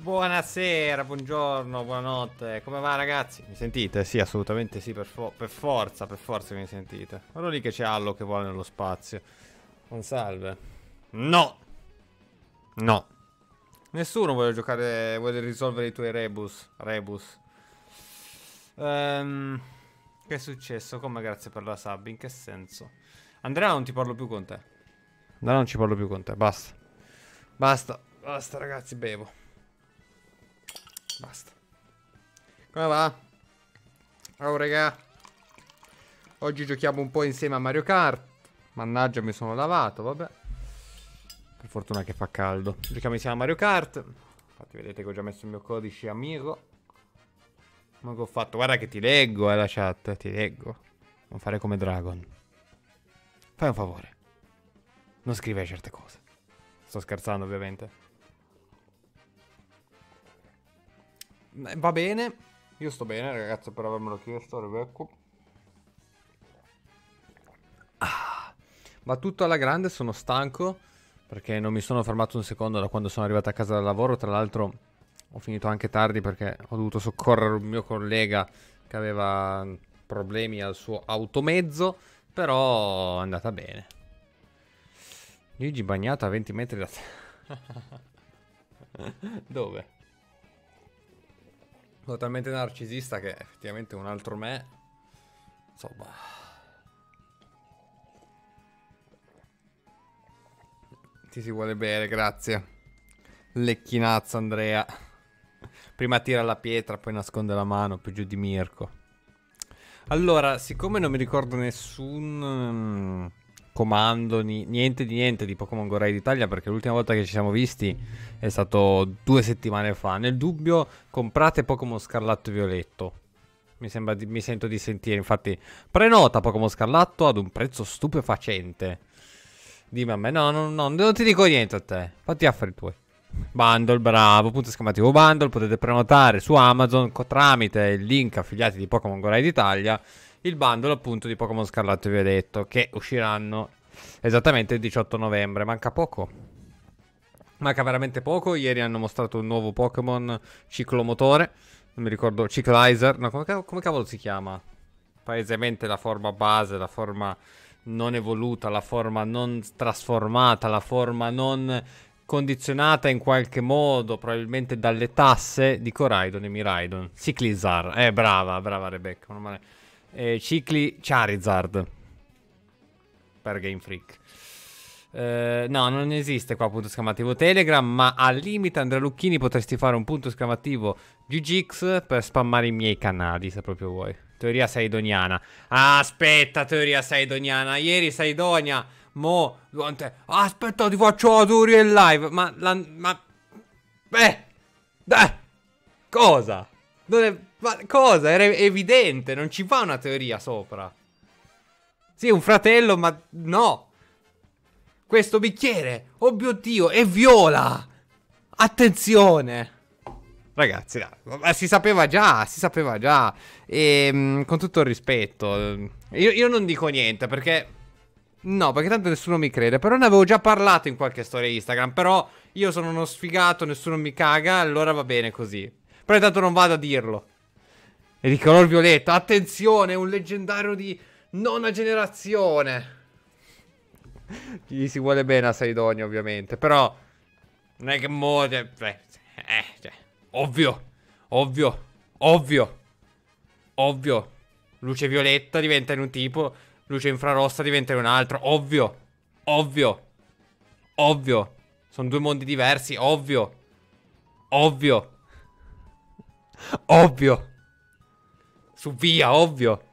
Buonasera, buongiorno, buonanotte. Come va, ragazzi? Mi sentite? Sì, assolutamente sì, per forza mi sentite. Guarda lì che c'è Allo che vuole nello spazio. Un salve. No! No. Nessuno vuole giocare, vuole risolvere i tuoi rebus. Che è successo? Come grazie per la sub? In che senso? Andrea, non ti parlo più con te. Andrea, non ci parlo più con te, basta. Basta, ragazzi, bevo. Basta. Come va? Oh, raga. Oggi giochiamo un po' insieme a Mario Kart. Mannaggia, mi sono lavato, vabbè. Per fortuna che fa caldo. Giochiamo insieme a Mario Kart. Infatti vedete che ho già messo il mio codice amico. Ma che ho fatto? Guarda che ti leggo, la chat. Ti leggo. Non fare come Dragon. Fai un favore. Non scrivere certe cose. Sto scherzando, ovviamente. Va bene. Io sto bene, ragazzi, per avermelo chiesto, Rebecca. Va tutto alla grande, sono stanco perché non mi sono fermato un secondo da quando sono arrivato a casa dal lavoro. Tra l'altro ho finito anche tardi perché ho dovuto soccorrere un mio collega che aveva problemi al suo automezzo, però è andata bene. Luigi bagnato a 20 metri da te. Dove? Sono talmente narcisista che effettivamente un altro me, insomma, ti si vuole bene, grazie. Lecchinazzo, Andrea. Prima tira la pietra, poi nasconde la mano, più giù di Mirko. Allora, siccome non mi ricordo nessun comando, niente di Pokémon Go Raid Italia, perché l'ultima volta che ci siamo visti è stato 2 settimane fa. Nel dubbio, comprate Pokémon Scarlatto e Violetto. Mi sento di sentire, infatti, prenota Pokémon Scarlatto ad un prezzo stupefacente. Dimmi a me, no, non ti dico niente a te. Fatti affari tuoi. Bundle, bravo, punto esclamativo bundle. Potete prenotare su Amazon tramite il link affiliati di Pokémon Go Raid Italia il bundle appunto di Pokémon Scarlatto e Violetto, che usciranno esattamente il 18 novembre. Manca poco. Manca veramente poco. Ieri hanno mostrato un nuovo Pokémon ciclomotore. Non mi ricordo, Ciclizer. No, come cavolo si chiama? Palesemente la forma base, la forma non evoluta, la forma non trasformata, la forma non condizionata in qualche modo, probabilmente dalle tasse di Coraidon e Miraidon. Ciclizar, brava Rebecca, non male. Cicli Charizard per Game Freak. No, non esiste qua punto esclamativo Telegram, ma al limite Andrea Lucchini potresti fare un punto esclamativo GGX per spammare i miei canali, se proprio vuoi. Teoria saidoniana. Ah, aspetta, teoria saidoniana. Ieri Saidonia, mo, aspetta, ti faccio la teoria in live. Dai, cosa? Ma cosa? Era evidente, non ci fa una teoria sopra. Sì, un fratello, ma no. Questo bicchiere, oh mio Dio, è viola. Attenzione. Ragazzi, no, si sapeva già. E con tutto il rispetto, io non dico niente perché... No, perché tanto nessuno mi crede. Però ne avevo già parlato in qualche storia Instagram. Però io sono uno sfigato, nessuno mi caga, allora va bene così. Però intanto non vado a dirlo. E di color violetta, attenzione, un leggendario di nona generazione. Gli si vuole bene a Saidonia, ovviamente. Però non è che ovvio. Luce violetta diventa in un tipo, luce infrarossa diventa in un altro. Ovvio. Sono due mondi diversi, ovvio. Su via, ovvio.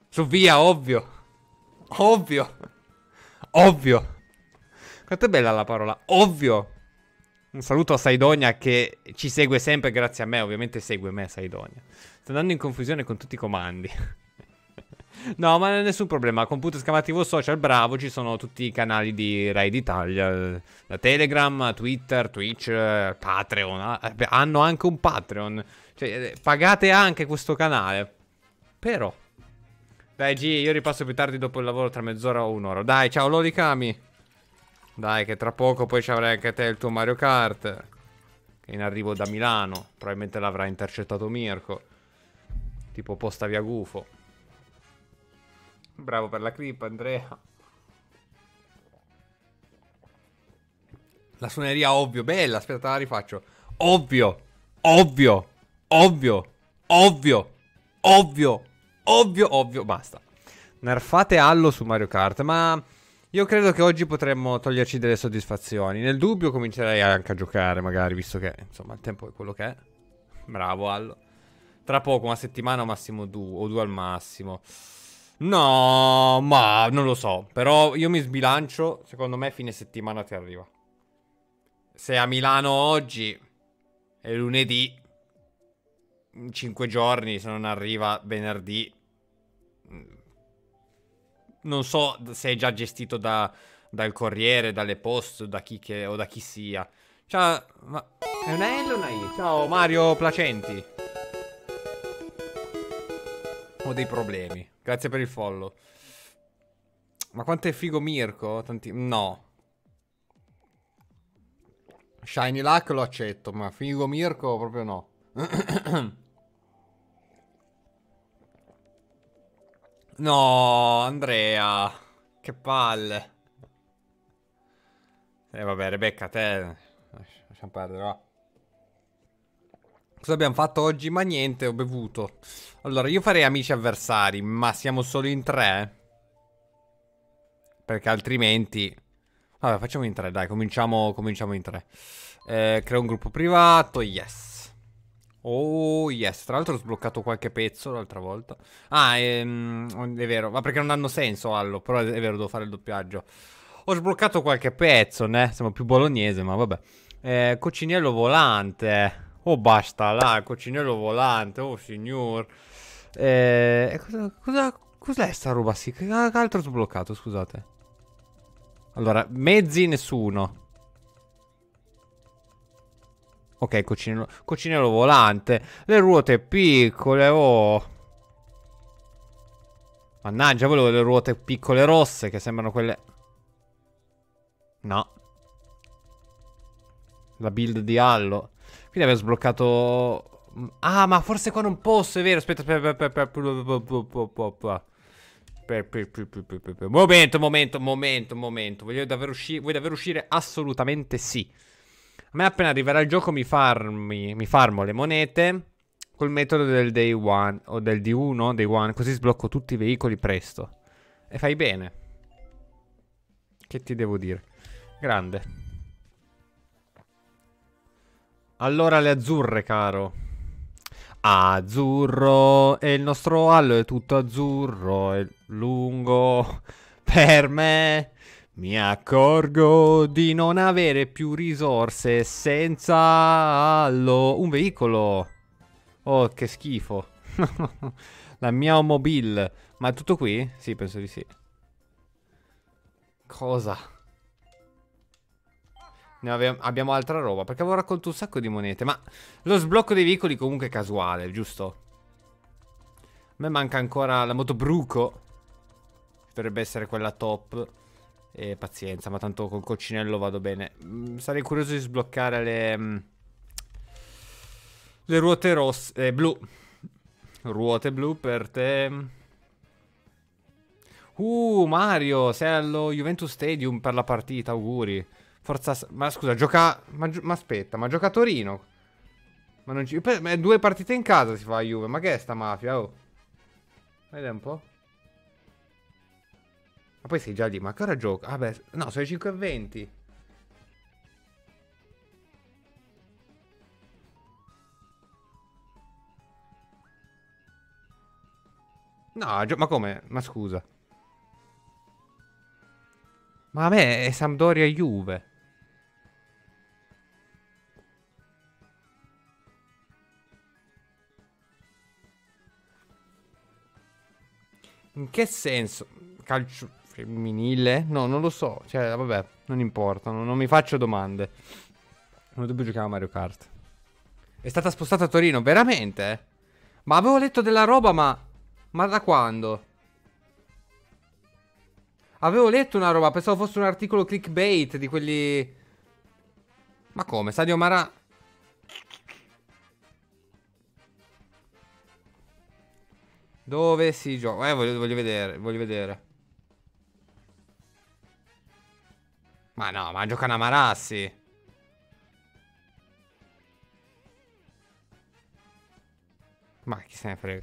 Quanto è bella la parola, ovvio. Un saluto a Saidonia che ci segue sempre grazie a me. Ovviamente segue me Saidonia. Sto andando in confusione con tutti i comandi. No, ma nessun problema. Con punto esclamativo social, bravo, ci sono tutti i canali di Raid Italia. Da Telegram, Twitter, Twitch, Patreon. Hanno anche un Patreon. Cioè, pagate anche questo canale. Però dai G, io ripasso più tardi dopo il lavoro tra mezz'ora o un'ora. Dai, ciao Lorikami. Dai, che tra poco poi ci avrai anche te il tuo Mario Kart. Che è in arrivo da Milano. Probabilmente l'avrà intercettato Mirko. Tipo posta via gufo. Bravo per la clip, Andrea. La suoneria ovvio. Bella, aspetta, la rifaccio. Ovvio. Ovvio. Ovvio. Ovvio. Ovvio. Ovvio. Ovvio. Basta. Nerfate Allo su Mario Kart. Ma io credo che oggi potremmo toglierci delle soddisfazioni. Nel dubbio comincerei anche a giocare, magari, visto che, insomma, il tempo è quello che è. Bravo, Allo. Tra poco, una settimana o massimo due, o due al massimo. No, ma non lo so. Però io mi sbilancio. Secondo me fine settimana ti arriva. Se a Milano oggi è lunedì, in 5 giorni, se non arriva venerdì. Non so se è già gestito dal corriere, dalle post, da chi o da chi sia. Ciao, ma è una L o una I? Ciao Mario Placenti. Ho dei problemi. Grazie per il follow. Ma quanto è figo Mirko? No. Shiny Luck lo accetto, ma figo Mirko proprio no. No, Andrea. Che palle. Vabbè, Rebecca, te. Lasciamo perdere, va. Cosa abbiamo fatto oggi? Ma niente, ho bevuto. Allora, io farei amici avversari, ma siamo solo in 3. Perché altrimenti... Vabbè, facciamo in 3, dai, cominciamo in 3. Creo un gruppo privato, yes. Oh, yes. Tra l'altro ho sbloccato qualche pezzo l'altra volta. Ah, è vero. Ma perché non hanno senso, Allo. Però è vero, devo fare il doppiaggio. Ho sbloccato qualche pezzo, ne? Siamo più bolognese, ma vabbè. Coccinello volante. Oh, basta là, coccinello volante. Oh, signor. Cos'è sta roba? Sì, che altro ho sbloccato, scusate. Allora, mezzi nessuno. Ok, coccinello volante. Le ruote piccole, oh. Mannaggia, volevo le ruote piccole rosse che sembrano quelle... No. La build di Allo. Quindi avevo sbloccato... Ah, ma forse qua non posso, è vero. Aspetta, momento. Vuoi davvero uscire? Assolutamente sì. A me appena arriverà il gioco mi farmo le monete col metodo del day one o del D1, day one, così sblocco tutti i veicoli presto. E fai bene. Che ti devo dire? Grande. Allora le azzurre, caro. Azzurro e il nostro Allo è tutto azzurro e lungo per me. Mi accorgo di non avere più risorse senza Allo. Un veicolo. Oh, che schifo. La mia mobile. Ma è tutto qui? Sì, penso di sì. Cosa? Abbiamo altra roba. Perché avevo raccolto un sacco di monete. Ma lo sblocco dei veicoli comunque è casuale, giusto? A me manca ancora la moto Bruco. Dovrebbe essere quella top. E pazienza, ma tanto col coccinello vado bene. Sarei curioso di sbloccare le ruote rosse, blu. Ruote blu per te. Mario, sei allo Juventus Stadium per la partita, auguri. Forza, ma scusa, ma aspetta, ma gioca a Torino. Ma non ci... Ma 2 partite in casa si fa a Juve, ma che è sta mafia, oh? Vedi un po'. Ma poi sei già lì, ma che ora gioca? Ah beh, no, sono le 5:20. No, ma come? Ma scusa. Ma a me è Sampdoria Juve. In che senso? Calcio femminile? No, non lo so. Cioè, vabbè, non importa. Non mi faccio domande. Non dobbiamo giocare a Mario Kart. È stata spostata a Torino, veramente? Ma avevo letto della roba, ma da quando? Avevo letto una roba, pensavo fosse un articolo clickbait di quelli... Ma come? Sadio Mara... Dove si gioca? Voglio vedere, voglio vedere. Ma no, ma giocano a Marassi. Ma chi se ne frega.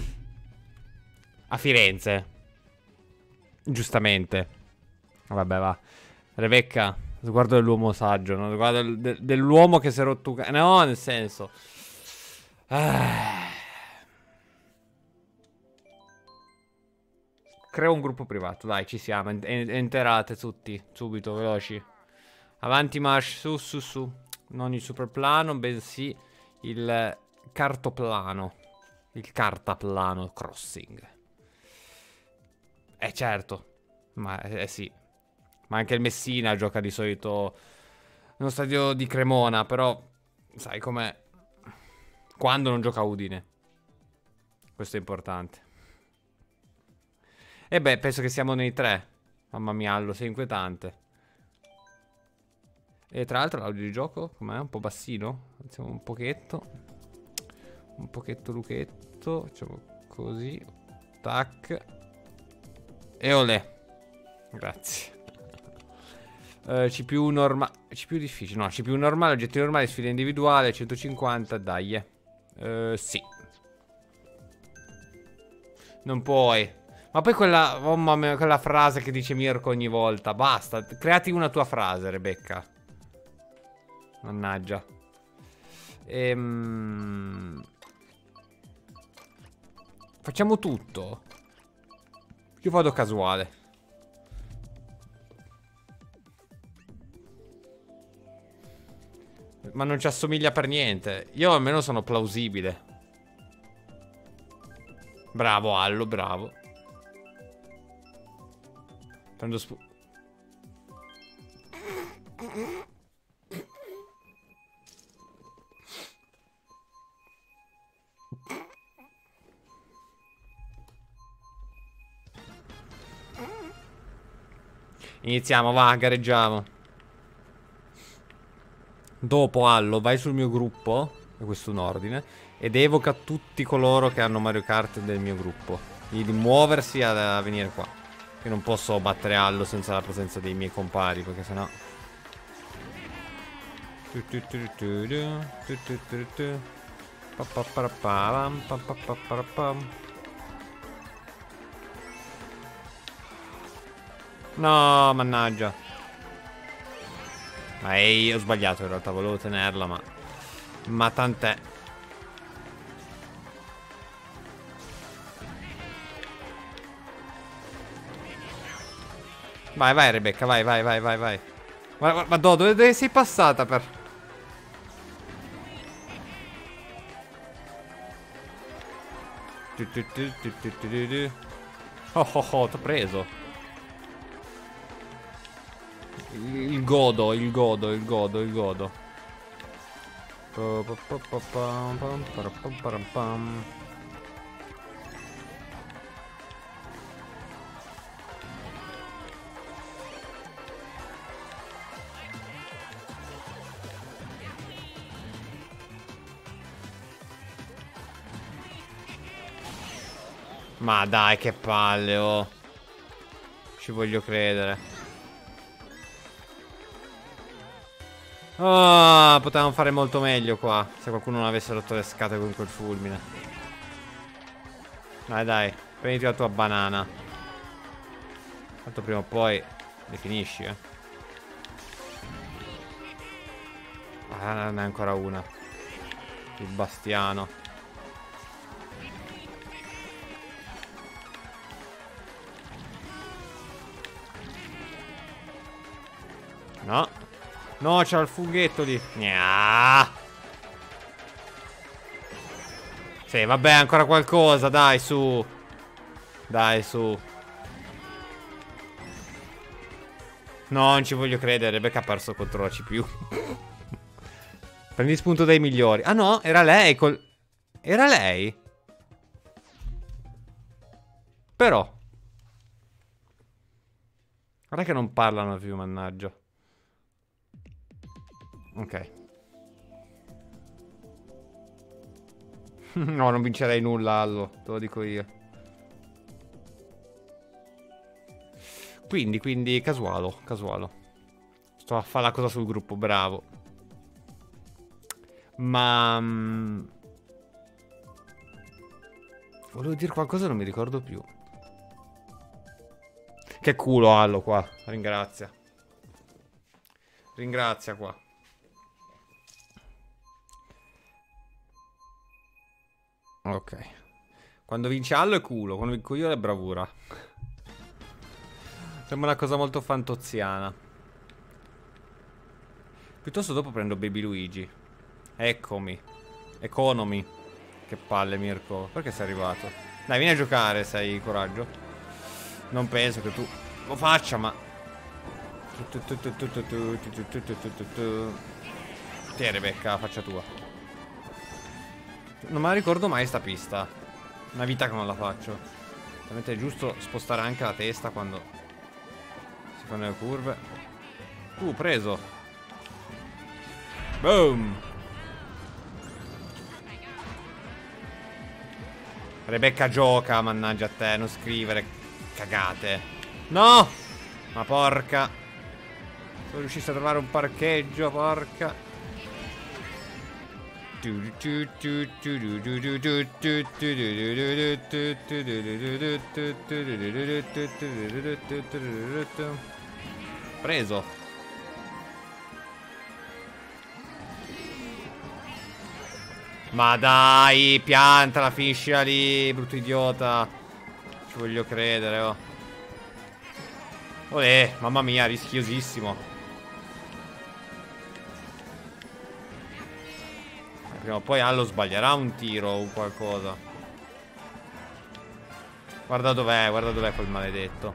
A Firenze. Giustamente. Vabbè, va. Rebecca, sguardo dell'uomo saggio, no? Sguardo dell'uomo che si è rotto. No, nel senso. Creo un gruppo privato, dai, ci siamo. Enterate tutti, subito, veloci. Avanti march, su, su, su. Non il superplano, bensì il cartoplano. Il cartaplano crossing. Certo. Ma sì. Ma anche il Messina gioca di solito nello stadio di Cremona, però sai com'è. Quando non gioca Udine. Questo è importante. E beh, penso che siamo nei tre. Mamma mia, Allo, sei inquietante. E tra l'altro l'audio di gioco, com'è? Un po' bassino? Alziamo un pochetto. Un pochetto luchetto. Facciamo così. Tac. E olè. Grazie. CPU normale. CPU difficile. No, CPU normale, oggetti normali, sfida individuale, 150, dai. Sì. Non puoi. Ma poi quella, oh mamma mia, quella frase che dice Mirko ogni volta. Basta, creati una tua frase, Rebecca. Mannaggia. Facciamo tutto. Io vado casuale. Ma non ci assomiglia per niente. Io almeno sono plausibile. Bravo Allo, bravo. Prendo Iniziamo, va, gareggiamo. Dopo Allo, vai sul mio gruppo. E questo è un ordine. Ed evoca tutti coloro che hanno Mario Kart del mio gruppo. Di muoversi a venire qua. Io non posso battere Allo senza la presenza dei miei compari, perché sennò. No, mannaggia. Ma ho sbagliato in realtà, volevo tenerla, ma tant'è. Vai, vai Rebecca, vai, vai, vai, vai, vai. Ma dove sei passata per... Oh oh oh, t'ho preso. Il godo, il godo, il godo, il godo. Ma dai, che palle, oh. Ci voglio credere. Oh, potevamo fare molto meglio qua. Se qualcuno non avesse rotto le scatole con quel fulmine. Dai, dai, prenditi la tua banana. Tanto prima o poi le finisci, Ah, ne è ancora una. Il bastiano. No. No, c'era il funghetto lì. Gna. Sì, vabbè, ancora qualcosa, dai, su. Dai, su. No, non ci voglio credere, Rebecca ha perso contro la CPU. Prendi spunto dai migliori. Ah no, era lei Era lei? Però. Guarda che non parlano più, mannaggia. Ok. No, non vincerei nulla, Allo. Te lo dico io. quindi casualo. Sto a fare la cosa sul gruppo, bravo. Ma... volevo dire qualcosa, non mi ricordo più. Che culo Allo qua, ringrazia. Ringrazia qua. Ok. Quando vince Allo è culo, quando vinco io è bravura. Sembra una cosa molto fantoziana. Piuttosto dopo prendo Baby Luigi. Eccomi. Economy. Che palle Mirko. Perché sei arrivato? Dai, vieni a giocare se hai coraggio. Non penso che tu lo faccia, ma... Tieni Rebecca, faccia tua. Non me la ricordo mai sta pista. Una vita che non la faccio. Ovviamente è giusto spostare anche la testa quando si fanno le curve. Preso. Boom. Rebecca gioca, mannaggia a te, non scrivere cagate. No! Ma porca. Sono riuscito a trovare un parcheggio, porca. Preso. Ma dai, piantala, finiscila lì, brutto idiota. Ci voglio credere, oh. Olè, mamma mia, rischiosissimo. Prima o poi Allo sbaglierà un tiro o qualcosa. Guarda dov'è quel maledetto.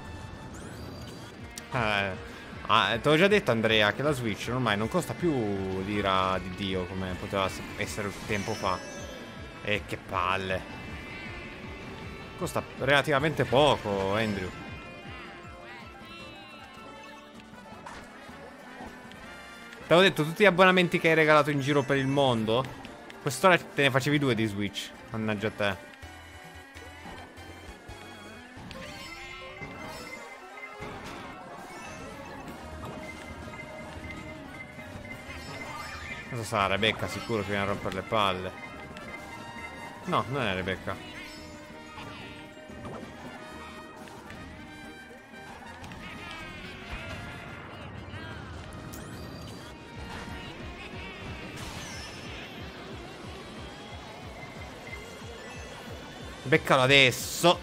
Te l'ho già detto Andrea che la Switch ormai non costa più l'ira di Dio come poteva essere tempo fa. E che palle. Costa relativamente poco, Andrew. Te l'avevo detto, tutti gli abbonamenti che hai regalato in giro per il mondo, quest'ora te ne facevi 2 di Switch. Mannaggia a te. Cosa sarà Rebecca? Sicuro che viene a rompere le palle. No, non è Rebecca. Beccalo adesso.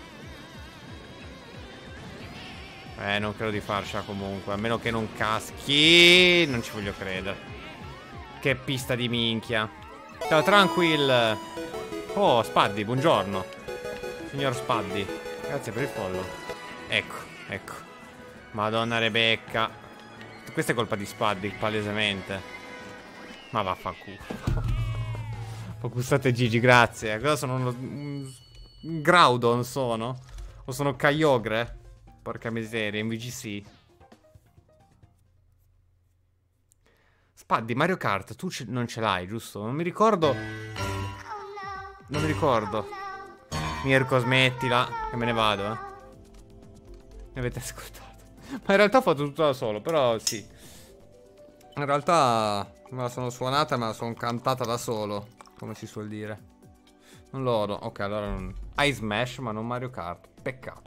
Non credo di farcela comunque. A meno che non caschi. Non ci voglio credere. Che pista di minchia. Ciao Tranquil. Oh Spaddy, buongiorno. Signor Spaddy, grazie per il follow. Ecco. Madonna Rebecca. Questa è colpa di Spaddy, palesemente. Ma vaffanculo. Focusate Gigi, grazie. Cosa sono un Groudon sono? O sono Kyogre? Porca miseria, in VGC. Spaddy, Mario Kart, tu non ce l'hai, giusto? Non mi ricordo. Non mi ricordo. Mirko, smettila, che me ne vado, Mi avete ascoltato. Ma in realtà ho fatto tutto da solo, però sì. In realtà me la sono suonata e me la sono cantata da solo, come si suol dire. Non l'oro. Ok, allora non... Ice Smash, ma non Mario Kart. Peccato.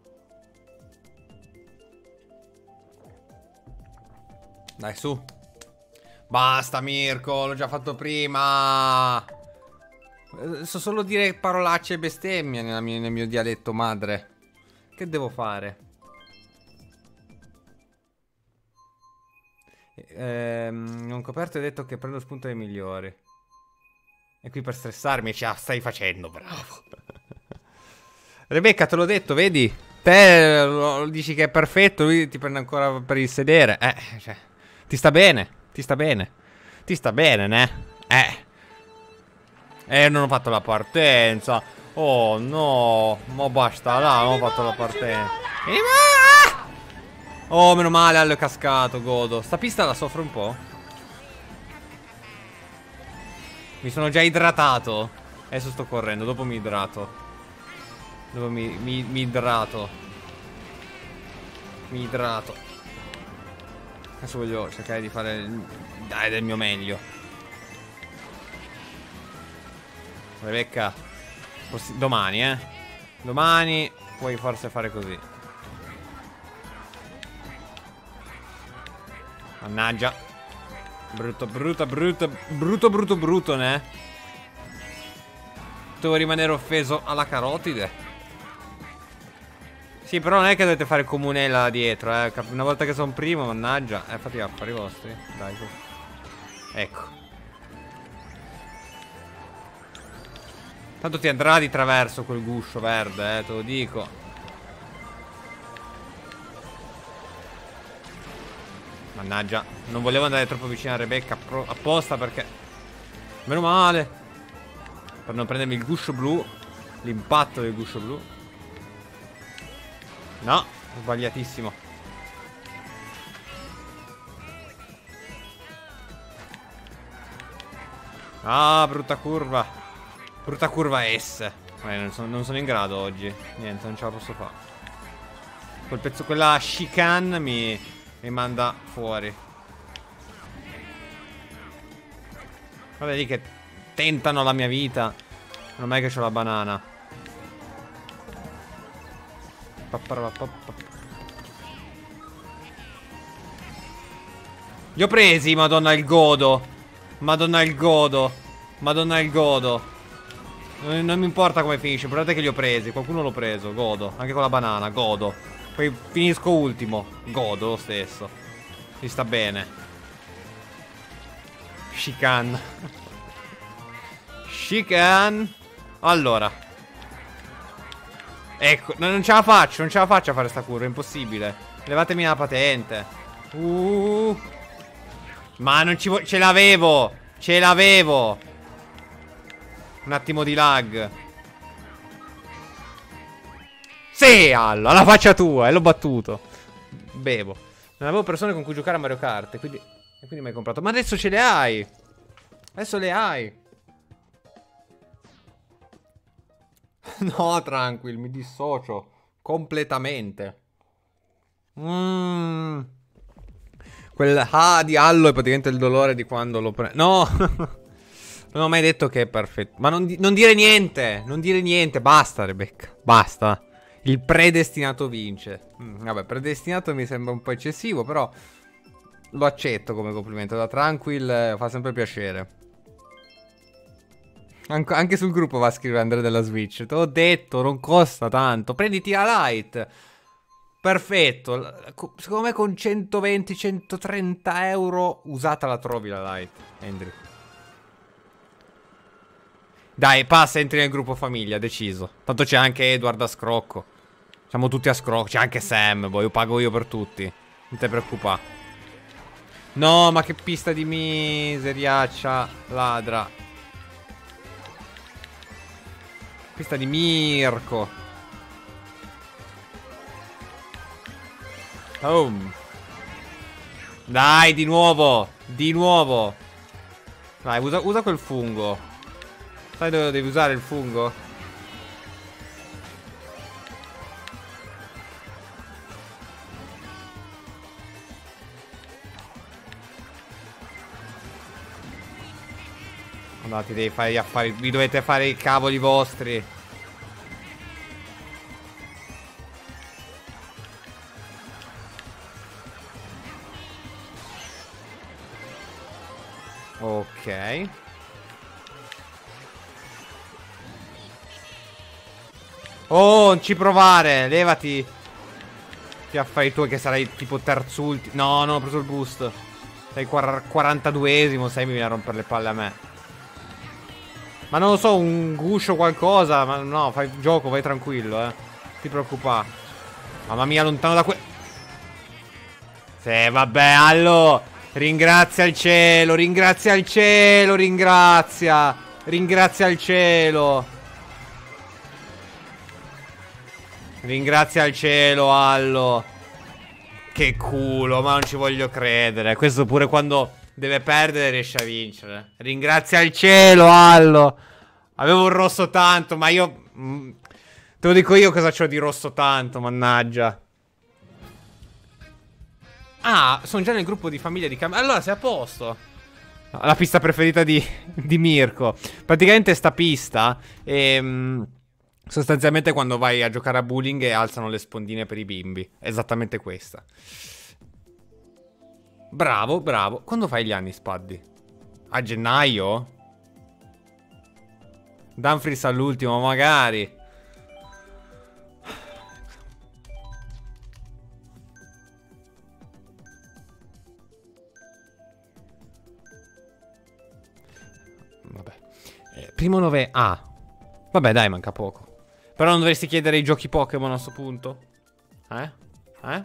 Dai, su. Basta, Mirko, l'ho già fatto prima. So solo dire parolacce e bestemmie nel mio dialetto madre. Che devo fare? Non coperto e detto che prendo spunto dai migliori. E qui per stressarmi, stai facendo, bravo. Rebecca, te l'ho detto, vedi? Te dici che è perfetto, lui ti prende ancora per il sedere. Cioè, ti sta bene, ti sta bene. Ti sta bene, ne? Non ho fatto la partenza. Oh no, ma basta là, non ho fatto la partenza. Oh, meno male, Allo è cascato, godo. Sta pista la soffro un po'. Mi sono già idratato. Adesso sto correndo, dopo mi idrato. Dopo mi idrato. Mi idrato. Adesso voglio cercare di fare dai del mio meglio. Rebecca, domani, domani puoi forse fare così. Mannaggia. Brutto, ne? Devo rimanere offeso alla carotide. Sì, però non è che dovete fare comunella là dietro, una volta che sono primo, mannaggia. Fate gli affari vostri. Dai, su. Ecco. Tanto ti andrà di traverso quel guscio verde, te lo dico. Mannaggia. Non volevo andare troppo vicino a Rebecca apposta perché... Meno male. Per non prendermi il guscio blu. L'impatto del guscio blu. No, sbagliatissimo. Ah, brutta curva. Brutta curva S. Non sono in grado oggi. Niente, non ce la posso fare. Quel pezzo, quella chicane mi manda fuori. Guarda lì che tentano la mia vita. Non è che c'ho la banana. Li ho presi, madonna il godo. Madonna il godo. Madonna il godo. Non mi importa come finisce, guardate che li ho presi. Qualcuno l'ho preso, godo. Anche con la banana, godo. Poi finisco ultimo, godo lo stesso. Mi sta bene. Chicane. Chicane. Allora. Ecco, non ce la faccio, non ce la faccio a fare sta curva, è impossibile. Levatemi la patente. Ma non ci vuole. Ce l'avevo. Ce l'avevo. Un attimo di lag. Sì, alla faccia tua, e l'ho battuto. Bevo. Non avevo persone con cui giocare a Mario Kart, e quindi mi hai comprato. Ma adesso ce le hai. Adesso le hai. No, tranquillo, mi dissocio completamente. Quel di Allo è praticamente il dolore di quando lo prendo. No, non ho mai detto che è perfetto. Ma non dire niente. Non dire niente. Basta, Rebecca. Basta. Il predestinato vince. Vabbè, predestinato mi sembra un po' eccessivo, però lo accetto come complimento. Da Tranquil fa sempre piacere. Anche sul gruppo va a scrivere Andrea della Switch. Te l'ho detto, non costa tanto. Prenditi la Lite. Perfetto. Secondo me con 120-130 euro usata la trovi la Lite, Andrew. Dai, passa, entri nel gruppo famiglia, deciso. Tanto c'è anche Edward a scrocco. Siamo tutti a scrocco. C'è anche Sam, poi io pago io per tutti. Non ti preoccupare. No, ma che pista di miseriaccia ladra. Pista di Mirko. Oh. Dai, di nuovo. Di nuovo. Dai, usa quel fungo. Sai dove devi usare il fungo? Andate, devi fare gli affari. Vi dovete fare i cavoli vostri. Ok. Oh, non ci provare. Levati. Ti affari tuoi che sarai tipo terzultimo. No, non ho preso il boost. Sei 42esimo. Sei mi viene a rompere le palle a me. Ma non lo so, un guscio qualcosa. Ma no, fai gioco, vai tranquillo, ti preoccupare. Mamma mia, lontano da Sì, vabbè, allora. Ringrazia il cielo, ringrazia il cielo, ringrazia. Ringrazia il cielo. Ringrazia il cielo, Allo. Che culo, ma non ci voglio credere. Questo pure quando deve perdere riesce a vincere. Ringrazia il cielo, Allo. Avevo un rosso tanto, ma io... te lo dico io cosa c'ho di rosso tanto, mannaggia. Ah, sono già nel gruppo di famiglia di Cam. Allora sei a posto. La pista preferita di Mirko. Praticamente sta pista sostanzialmente quando vai a giocare a bowling e alzano le spondine per i bimbi. Esattamente questa. Bravo, bravo. Quando fai gli anni, Spaddi? A gennaio? Dumfries all'ultimo, magari. Vabbè. Primo 9. Ah. Vabbè, dai, manca poco. Però non dovresti chiedere i giochi Pokémon a sto punto? Eh? Eh?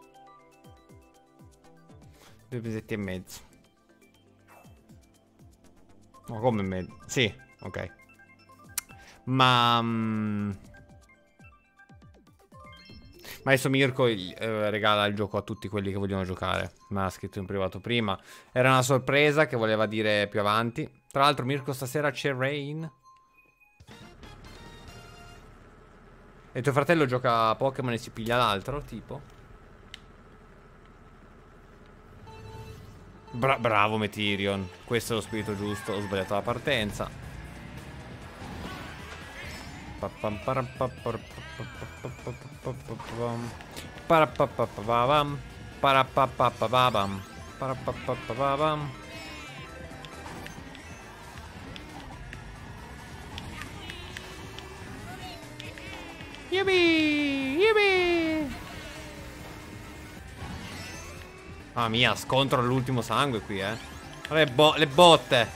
2 mesetti e mezzo. Ma come mezzo? Sì, ok. Ma adesso Mirko regala il gioco a tutti quelli che vogliono giocare. Me l'ha scritto in privato prima. Era una sorpresa che voleva dire più avanti. Tra l'altro Mirko stasera c'è Rain. E tuo fratello gioca a Pokémon e si piglia l'altro, tipo? Bravo Metirion. Questo è lo spirito giusto. Ho sbagliato la partenza. Yippee! Yippee! Mamma mia, scontro all'ultimo sangue qui, Le botte.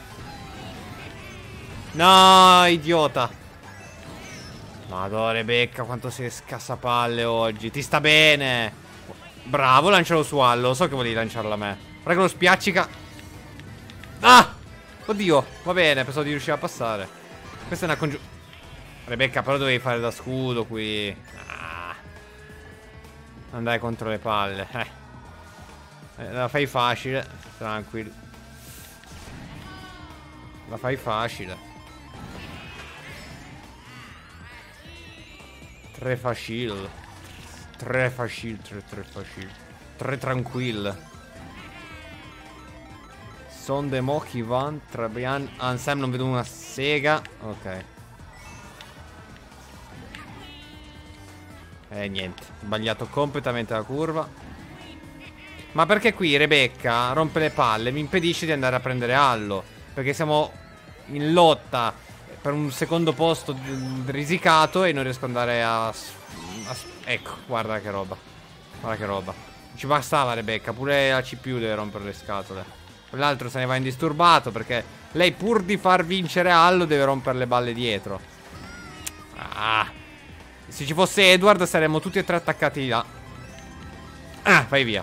No, idiota. Madonna, Rebecca, quanto sei scassapalle oggi. Ti sta bene. Bravo, lancialo su Allo. So che volevi lanciarlo a me. Guarda che lo spiaccica. Ah! Oddio, va bene, pensavo di riuscire a passare. Questa è una congiunzione. Rebecca, però dovevi fare da scudo qui. Ah. Andai contro le palle. La fai facile. Tranquillo. La fai facile. 3 facile. 3 facile. 3 facile. 3 tranquille. Son de Mochi Van Trabian Ansem, non vedo una sega. Ok. Niente, sbagliato completamente la curva. Ma perché qui Rebecca rompe le palle, mi impedisce di andare a prendere Allo. Perché siamo in lotta per un secondo posto risicato e non riesco ad andare ecco, guarda che roba. Guarda che roba. Ci bastava Rebecca, pure la CPU deve rompere le scatole. Quell'altro se ne va indisturbato perché lei pur di far vincere Allo deve rompere le balle dietro. Ah. Se ci fosse Edward saremmo tutti e tre attaccati là. Ah, vai via.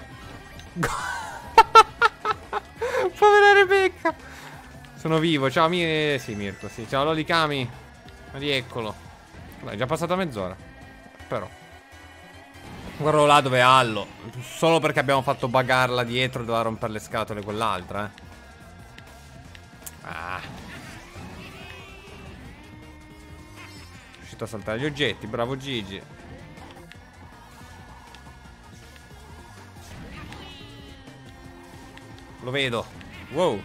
Povera Rebecca. Sono vivo, ciao sì, Mirko, sì. Ciao Lolicami. Rieccolo. È già passata mezz'ora. Però guardo là dove è Allo. Solo perché abbiamo fatto buggarla dietro doveva rompere le scatole quell'altra, Ah. A saltare gli oggetti, bravo Gigi. Lo vedo. Wow.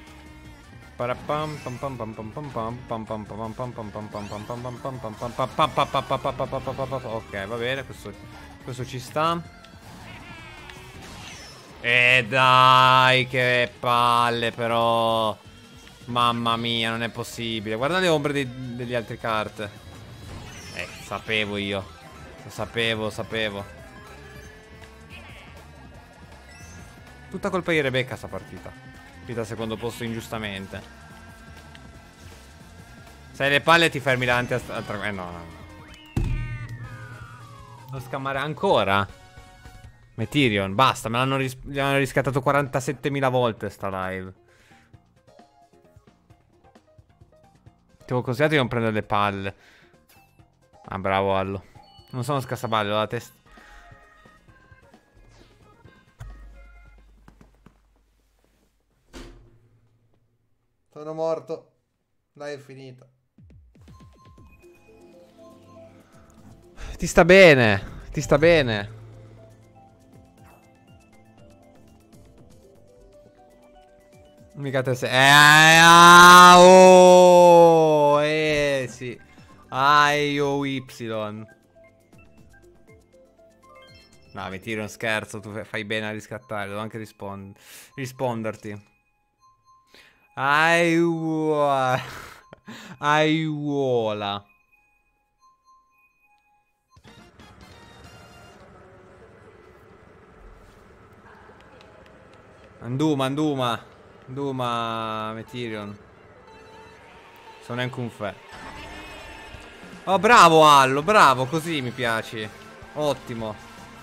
Ok, va bene, questo ci sta. Dai, che palle però. Mamma mia, non è possibile. Guarda le ombre degli altri kart. Sapevo io. Lo sapevo. Tutta colpa di Rebecca sta partita. Finita al secondo posto ingiustamente. Se hai le palle ti fermi davanti al no. Devo scammare ancora? Metirion, basta, me l'hanno riscattato 47.000 volte sta live. Ti avevo consigliato di non prendere le palle. Ah, bravo Allo. Non sono scassapalle, ho la testa. Sono morto. Dai, è finita. Ti sta bene. Ti sta bene. Mica te sei. Oh, sì. O Y. No, mi tiro un scherzo, tu fai bene a riscattare, devo anche risponderti. Aiuola. Anduma, Metirion. Sono anche un fe. Oh, bravo Allo, bravo, così mi piaci. Ottimo.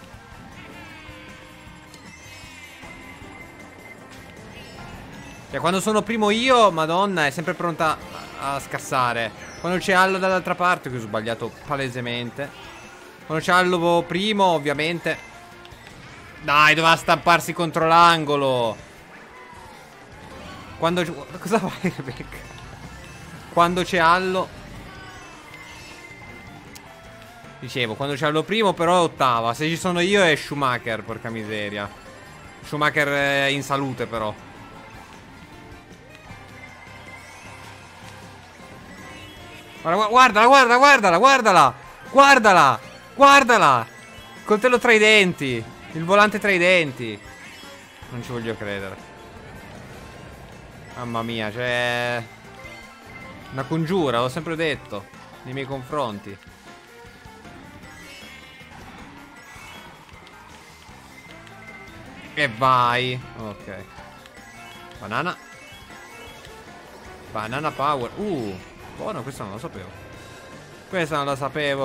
Cioè, quando sono primo io, Madonna, è sempre pronta a scassare. Quando c'è Allo dall'altra parte, che ho sbagliato palesemente. Quando c'è Allo primo, ovviamente. Dai, doveva stamparsi contro l'angolo. Quando... Cosa fai, Rebecca? Quando c'è Allo... Dicevo, quando c'è Allo primo, però è ottava. Se ci sono io è Schumacher, porca miseria. Schumacher è in salute, però. Guardala. Coltello tra i denti. Il volante tra i denti. Non ci voglio credere. Mamma mia, c'è una congiura, l'ho sempre detto, nei miei confronti. E vai. Ok. Banana. Banana power. Buono, questo non lo sapevo. Questa non la sapevo.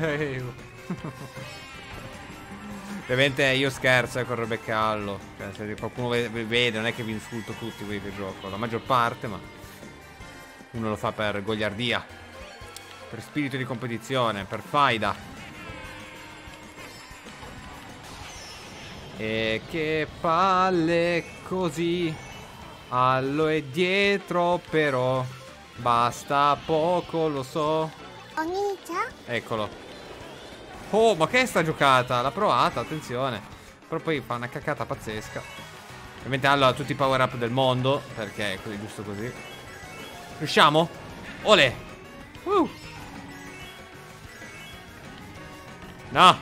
Ovviamente io scherzo con Rebecca Allo. Cioè, se qualcuno vede, non è che vi insulto tutti voi che gioco. La maggior parte, ma uno lo fa per goliardia, per spirito di competizione, per faida. E che palle così. Allo è dietro però. Basta poco, lo so. Eccolo. Oh, ma che è sta giocata? L'ha provata, attenzione. Però poi fa una cacata pazzesca. Ovviamente Allo ha tutti i power up del mondo, perché è così, giusto così. Riusciamo? Ole. No.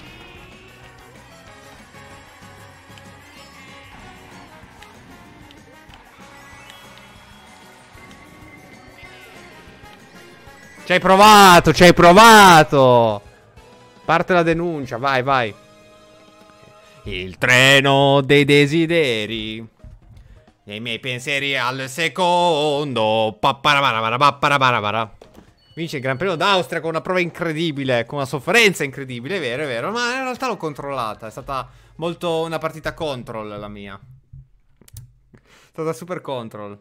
Ci hai provato. Parte la denuncia, vai. Il treno dei desideri. Nei miei pensieri al secondo. Vince il Gran Premio d'Austria con una prova incredibile, con una sofferenza incredibile, è vero. Ma in realtà l'ho controllata. È stata molto una partita control la mia. È stata super control.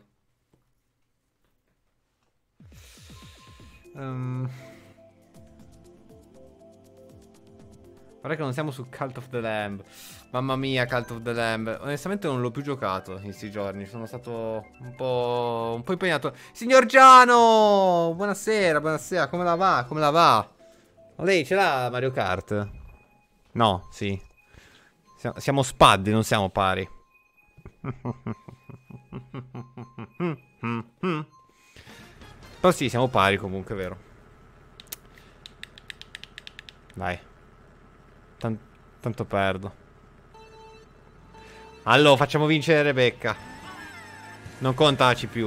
Guarda che non siamo su Cult of the Lamb. Mamma mia, Cult of the Lamb. Onestamente non l'ho più giocato in questi giorni. Sono stato un po' impegnato. Signor Giano! Buonasera. Come la va? Ma lei ce l'ha Mario Kart? No, sì. Siamo spaddi, non siamo pari. Però sì, siamo pari comunque, vero. Vai. Tanto perdo. Allora, facciamo vincere Rebecca. Non contaci più,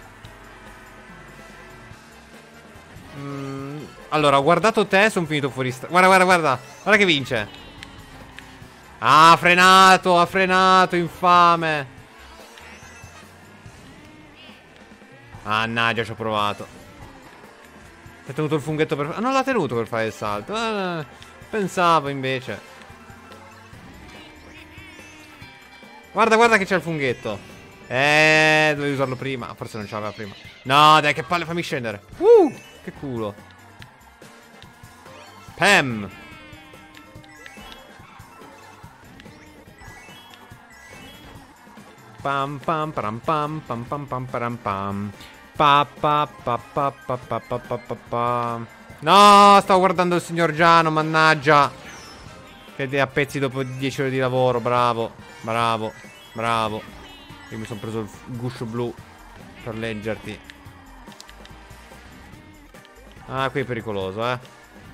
Allora, ho guardato te, sono finito fuori Guarda. Guarda che vince. Ah, ha frenato, infame. Mannaggia, ci ho provato. Ha tenuto il funghetto per... Ah, non l'ha tenuto per fare il salto. Pensavo invece. Guarda che c'è il funghetto. Dovevi usarlo prima. Forse non ce l'aveva prima. No, dai, che palle, fammi scendere. Che culo. Pam. Pam pam pam pam pam pam pam pam pam. No, stavo guardando il signor Giano, mannaggia. Che è a pezzi dopo 10 ore di lavoro, bravo. Io mi sono preso il guscio blu per leggerti. Ah, qui è pericoloso, eh.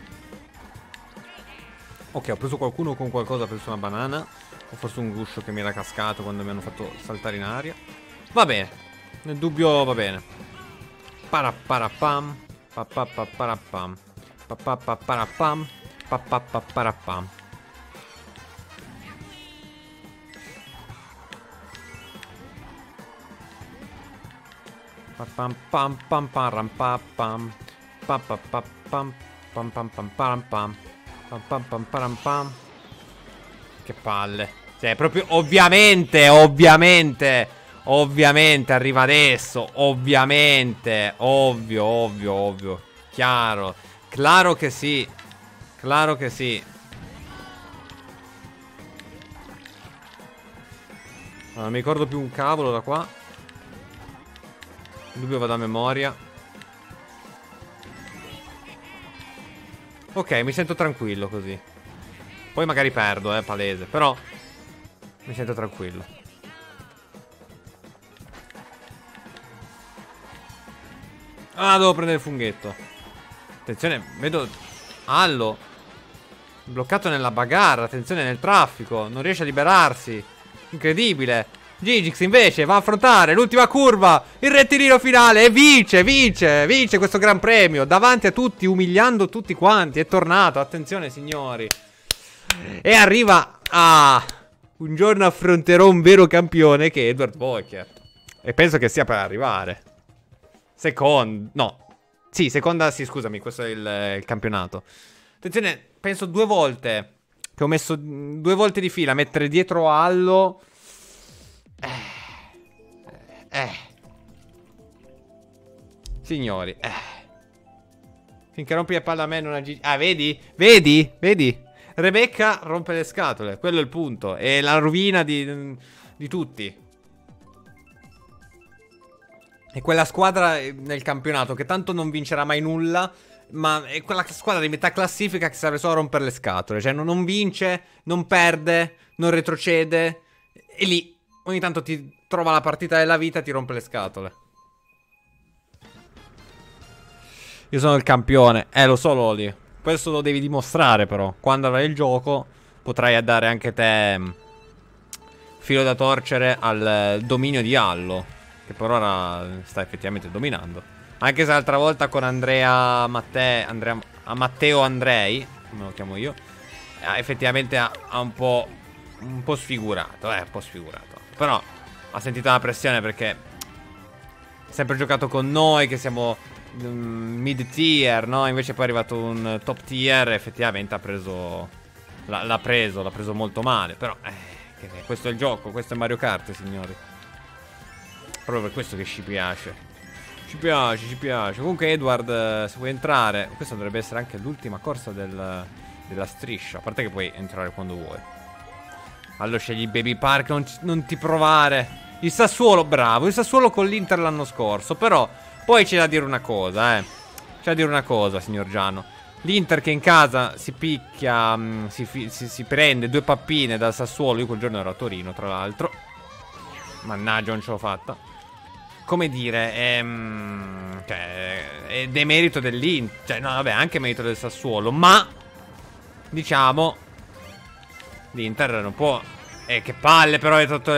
Ok, ho preso qualcuno con qualcosa, ho preso una banana. O forse un guscio che mi era cascato quando mi hanno fatto saltare in aria. Va bene. Nel dubbio va bene. Paraparapam. Papapaparapam. Papapaparapam. Papapaparapam. Pam pam pam pam pam pam pam pam pam pam pam pam pam pam pam pam pam pam. Che palle. Cioè proprio ovviamente arriva adesso. Ovviamente. Ovvio. Chiaro. Claro che sì. Claro che sì. Non mi ricordo più un cavolo da qua. Il dubbio vado a memoria. Ok, mi sento tranquillo così. Poi magari perdo, palese. Però mi sento tranquillo. Ah, devo prendere il funghetto. Attenzione, vedo Allo bloccato nella bagarre. Attenzione nel traffico. Non riesce a liberarsi. Incredibile. Gigix invece va a affrontare l'ultima curva, il rettilineo finale e vince questo gran premio davanti a tutti, umiliando tutti quanti. È tornato, attenzione signori. E arriva a... Un giorno affronterò un vero campione che è Edward Walker. E penso che sia per arrivare. Seconda, sì scusami, questo è il campionato. Attenzione, penso 2 volte che ho messo 2 volte di fila a mettere dietro Allo. Signori, finché rompi le palle a me non aggi. Ah, vedi? Rebecca rompe le scatole. Quello è il punto. È la rovina di tutti. È quella squadra nel campionato che tanto non vincerà mai nulla, ma è quella squadra di metà classifica che serve solo a rompere le scatole. Cioè non vince, non perde, non retrocede. E lì ogni tanto ti trova la partita della vita e ti rompe le scatole. Io sono il campione. Lo so, Loli. Questo lo devi dimostrare però. Quando avrai il gioco potrai dare anche te filo da torcere al dominio di Allo, che per ora sta effettivamente dominando. Anche se l'altra volta con Matteo Andrei, come lo chiamo io, effettivamente ha un po' sfigurato. Un po' sfigurato. Però ha sentito la pressione perché ha sempre giocato con noi che siamo mid tier, no? Invece poi è arrivato un top tier e effettivamente ha preso l'ha preso molto male. Però questo è il gioco, questo è Mario Kart, signori. Proprio per questo che ci piace. Ci piace. Comunque Edward, se vuoi entrare, questa dovrebbe essere anche l'ultima corsa della striscia. A parte che puoi entrare quando vuoi. Allora scegli Baby Park, non ti provare. Il Sassuolo, bravo. Il Sassuolo con l'Inter l'anno scorso. Però poi c'è da dire una cosa, C'è da dire una cosa, signor Giano. L'Inter che in casa si picchia, si prende 2 pappine dal Sassuolo. Io quel giorno ero a Torino, tra l'altro. Mannaggia, non ce l'ho fatta. Come dire, è demerito dell'Inter. Cioè, no, vabbè, anche merito del Sassuolo. Ma, diciamo, l'Inter non può. Che palle, però è tutto.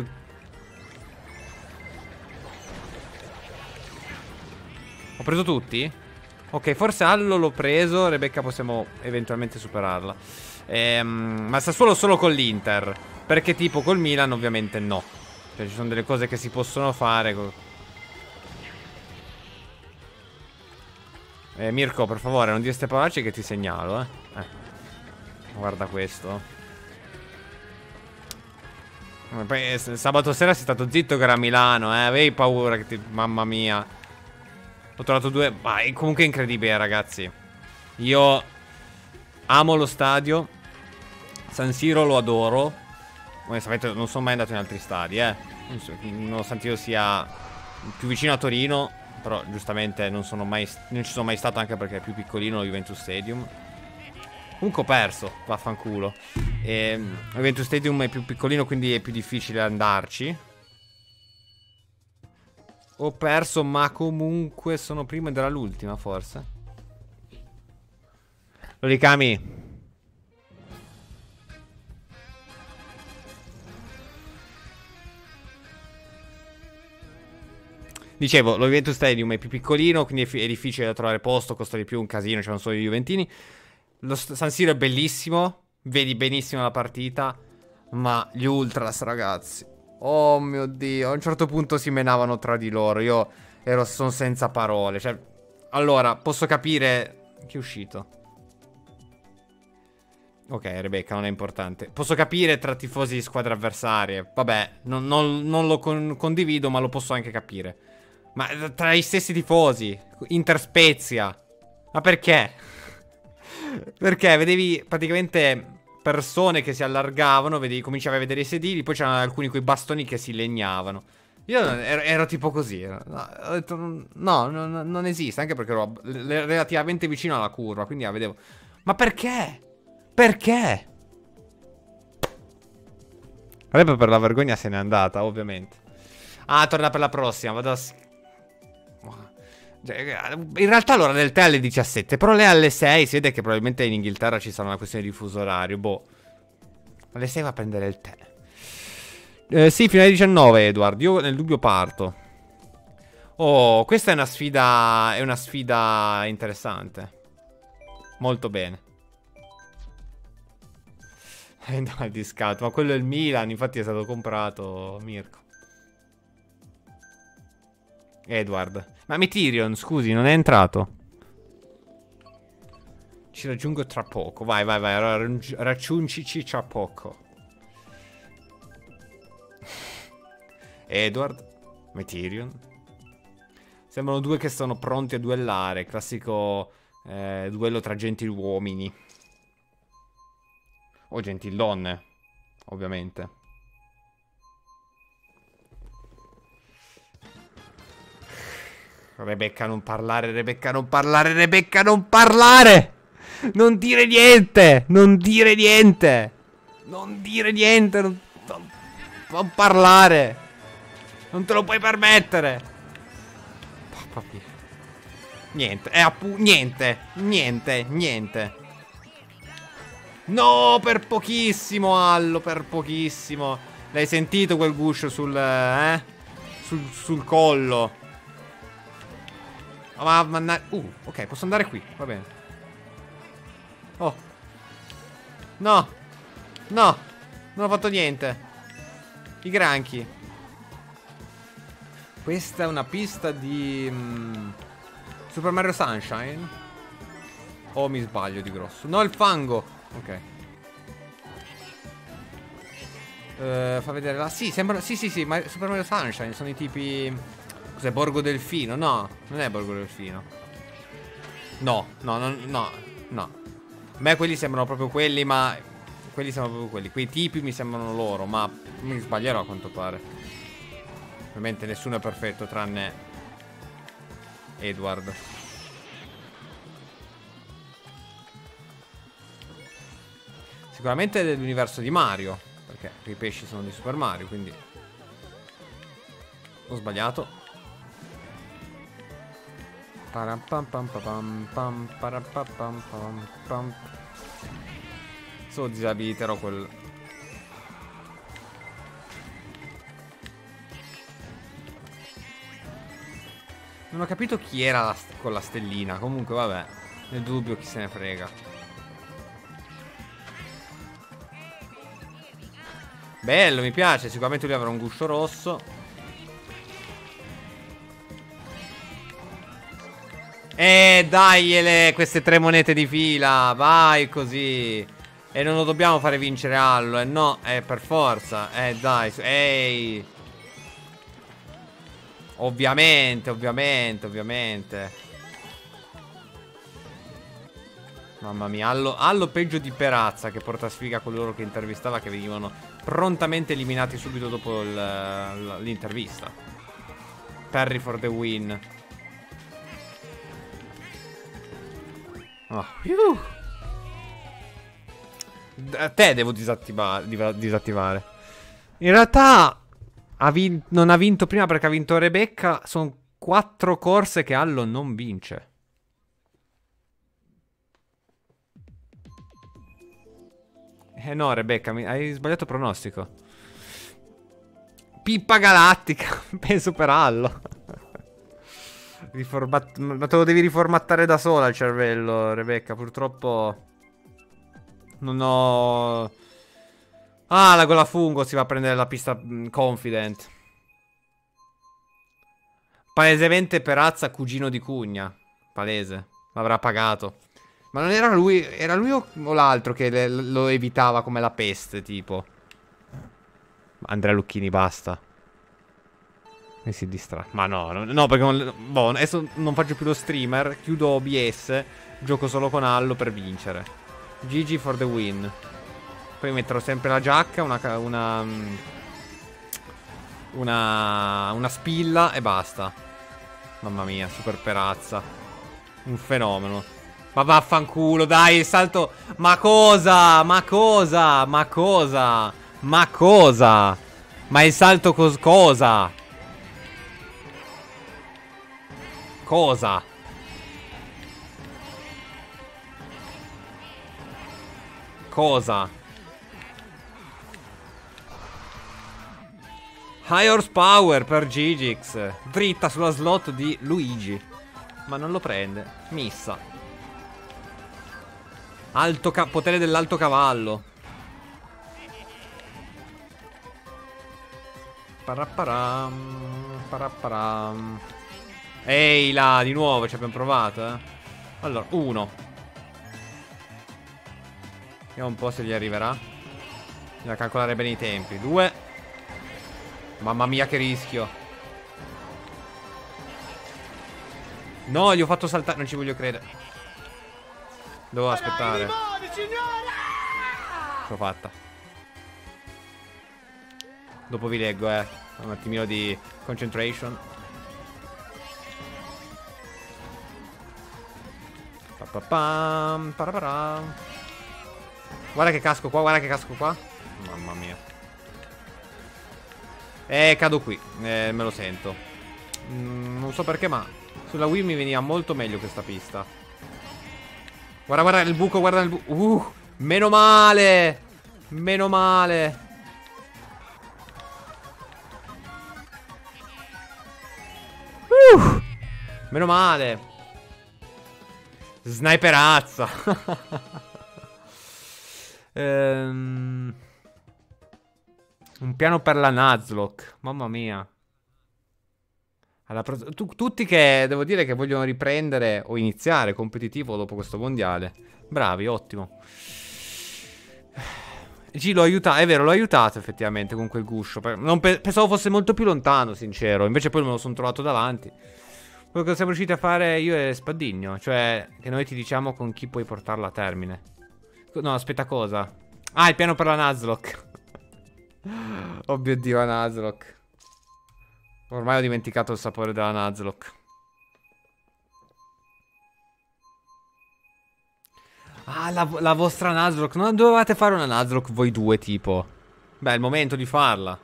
Ho preso tutti? Ok, forse Allo l'ho preso. Rebecca possiamo eventualmente superarla. Ma Sassuolo solo con l'Inter. Perché tipo col Milan ovviamente no. Cioè ci sono delle cose che si possono fare. Mirko, per favore, non dire ste parolacce che ti segnalo, Guarda questo. Poi sabato sera sei stato zitto che era a Milano, Avevi paura che ti... Mamma mia. Ho trovato 2... Ma è comunque incredibile, ragazzi. Io amo lo stadio. San Siro lo adoro. Onestamente non sono mai andato in altri stadi, nonostante io sia più vicino a Torino. Però giustamente non ci sono mai stato, anche perché è più piccolino lo Juventus Stadium. Comunque ho perso, vaffanculo. Juventus Stadium è più piccolino, quindi è più difficile andarci. Ho perso, ma comunque sono prima dell'ultima, forse. Loricami. Dicevo, lo Juventus Stadium è più piccolino, quindi è difficile da trovare posto, costa di più, un casino, c'erano solo i Juventini. Lo San Siro è bellissimo, vedi benissimo la partita, ma gli Ultras, ragazzi. Oh mio Dio, a un certo punto si menavano tra di loro, sono senza parole, cioè... Allora, posso capire... Chi è uscito? Ok, Rebecca, non è importante. Posso capire tra tifosi di squadre avversarie. Vabbè, non lo condivido, ma lo posso anche capire. Ma tra i stessi tifosi, Interspezia. Ma perché? Perché vedevi praticamente persone che si allargavano, cominciavi a vedere i sedili, poi c'erano alcuni coi bastoni che si legnavano. Io ero tipo così. No, ho detto, no, non esiste, anche perché ero relativamente vicino alla curva, quindi la vedevo. Ma perché? Perché? Sarebbe per la vergogna se n'è andata, ovviamente. Ah, torna per la prossima, vado a... In realtà l'ora del tè è alle 17, però lei è alle 6, si vede che probabilmente in Inghilterra ci sarà una questione di fuso orario, boh. Alle 6 va a prendere il tè. Sì, fino alle 19, Edward, io nel dubbio parto. Oh, questa è una sfida interessante. Molto bene. No, di scout, ma quello è il Milan, infatti è stato comprato, Mirko. Edward. Ma Mytirion, scusi, non è entrato? Ci raggiungo tra poco. Vai, raggiungici tra poco. Edward. Mytirion. Sembrano due che sono pronti a duellare. Classico duello tra gentiluomini. O gentildonne, ovviamente. Rebecca non parlare, Rebecca non parlare, Rebecca non parlare! Non dire niente! Non dire niente! Non dire niente! Non parlare! Non te lo puoi permettere! Niente, niente. No, per pochissimo, Allo, per pochissimo. L'hai sentito quel guscio sul collo? Ok, posso andare qui, va bene. Oh. No. No. Non ho fatto niente. I granchi. Questa è una pista di Super Mario Sunshine. O mi sbaglio di grosso? No, il fango. Ok. Fa vedere là. Sì, sembra. Sì, Super Mario Sunshine. Sono i tipi. Cos'è? Borgo Delfino? No, non è Borgo Delfino. No. A me quelli sembrano proprio quelli, ma... Quelli sembrano proprio quelli. Quei tipi mi sembrano loro, ma mi sbaglierò a quanto pare. Ovviamente nessuno è perfetto, tranne Edward. Sicuramente è dell'universo di Mario, perché i pesci sono di Super Mario, quindi... Ho sbagliato. Solo disabiliterò quel... Non ho capito chi era con la stellina. Comunque vabbè, nel dubbio chi se ne frega. Bello, mi piace. Sicuramente lui avrà un guscio rosso. Dagliele queste 3 monete di fila. Vai così. E non lo dobbiamo fare vincere Allo. No, per forza. Dai. Ehi. Ovviamente. Mamma mia, Allo peggio di Perazza, che porta sfiga a coloro che intervistava, che venivano prontamente eliminati subito dopo l'intervista. Perry for the win. Te devo disattivare. In realtà Non ha vinto prima perché ha vinto Rebecca. Sono 4 corse che Allo non vince. No, Rebecca, hai sbagliato pronostico. Pippa galattica. Penso per Allo. Ma te lo devi riformattare da sola il cervello, Rebecca. Purtroppo non ho... Ah, la gola fungo si va a prendere la pista confident. Palesemente Perazza, cugino di Cugna. Palese. L'avrà pagato. Ma non era lui... Era lui o l'altro che lo evitava come la peste, tipo? Andrea Lucchini, basta. E si distrae. Ma no, no, perché... Boh, adesso non faccio più lo streamer. Chiudo OBS. Gioco solo con Allo per vincere. GG for the win. Poi metterò sempre la giacca, una spilla e basta. Mamma mia, super Perazza. Un fenomeno. Ma vaffanculo, dai, il salto. Ma cosa? Ma cosa? Ma cosa? Ma cosa? Ma il salto cosa? Cosa? Cosa? High horsepower per Gigix. Dritta sulla slot di Luigi. Ma non lo prende. Missa. Potere dell'alto cavallo. Parapparam. Ehi là, di nuovo ci abbiamo provato, eh. Allora, 1. Vediamo un po' se gli arriverà. Bisogna calcolare bene i tempi. 2. Mamma mia che rischio. No, gli ho fatto saltare. Non ci voglio credere. Devo aspettare. L'ho fatta. Dopo vi leggo, un attimino di concentration. Paraparam. Guarda che casco qua, guarda che casco qua. Mamma mia. Cado qui. Me lo sento. Non so perché, ma sulla Wii mi veniva molto meglio questa pista. Guarda, guarda il buco, guarda il buco. Meno male. Meno male. Meno male. Sniperazza. Un piano per la Nuzlocke. Mamma mia. Tutti che devo dire che vogliono riprendere o iniziare competitivo dopo questo mondiale. Bravi, ottimo. G l'ho aiutato, è vero, l'ho aiutato effettivamente con quel guscio. Pensavo fosse molto più lontano, sincero. Invece poi me lo sono trovato davanti. Quello che siamo riusciti a fare io e Spaddigno. Cioè, che noi ti diciamo con chi puoi portarla a termine. No, aspetta, cosa? Ah, il piano per la Nuzlocke. Oh mio Dio, la Nuzlocke. Ormai ho dimenticato il sapore della Nuzlocke. Ah, la vostra Nuzlocke. Non dovevate fare una Nuzlocke voi due, tipo? Beh, è il momento di farla.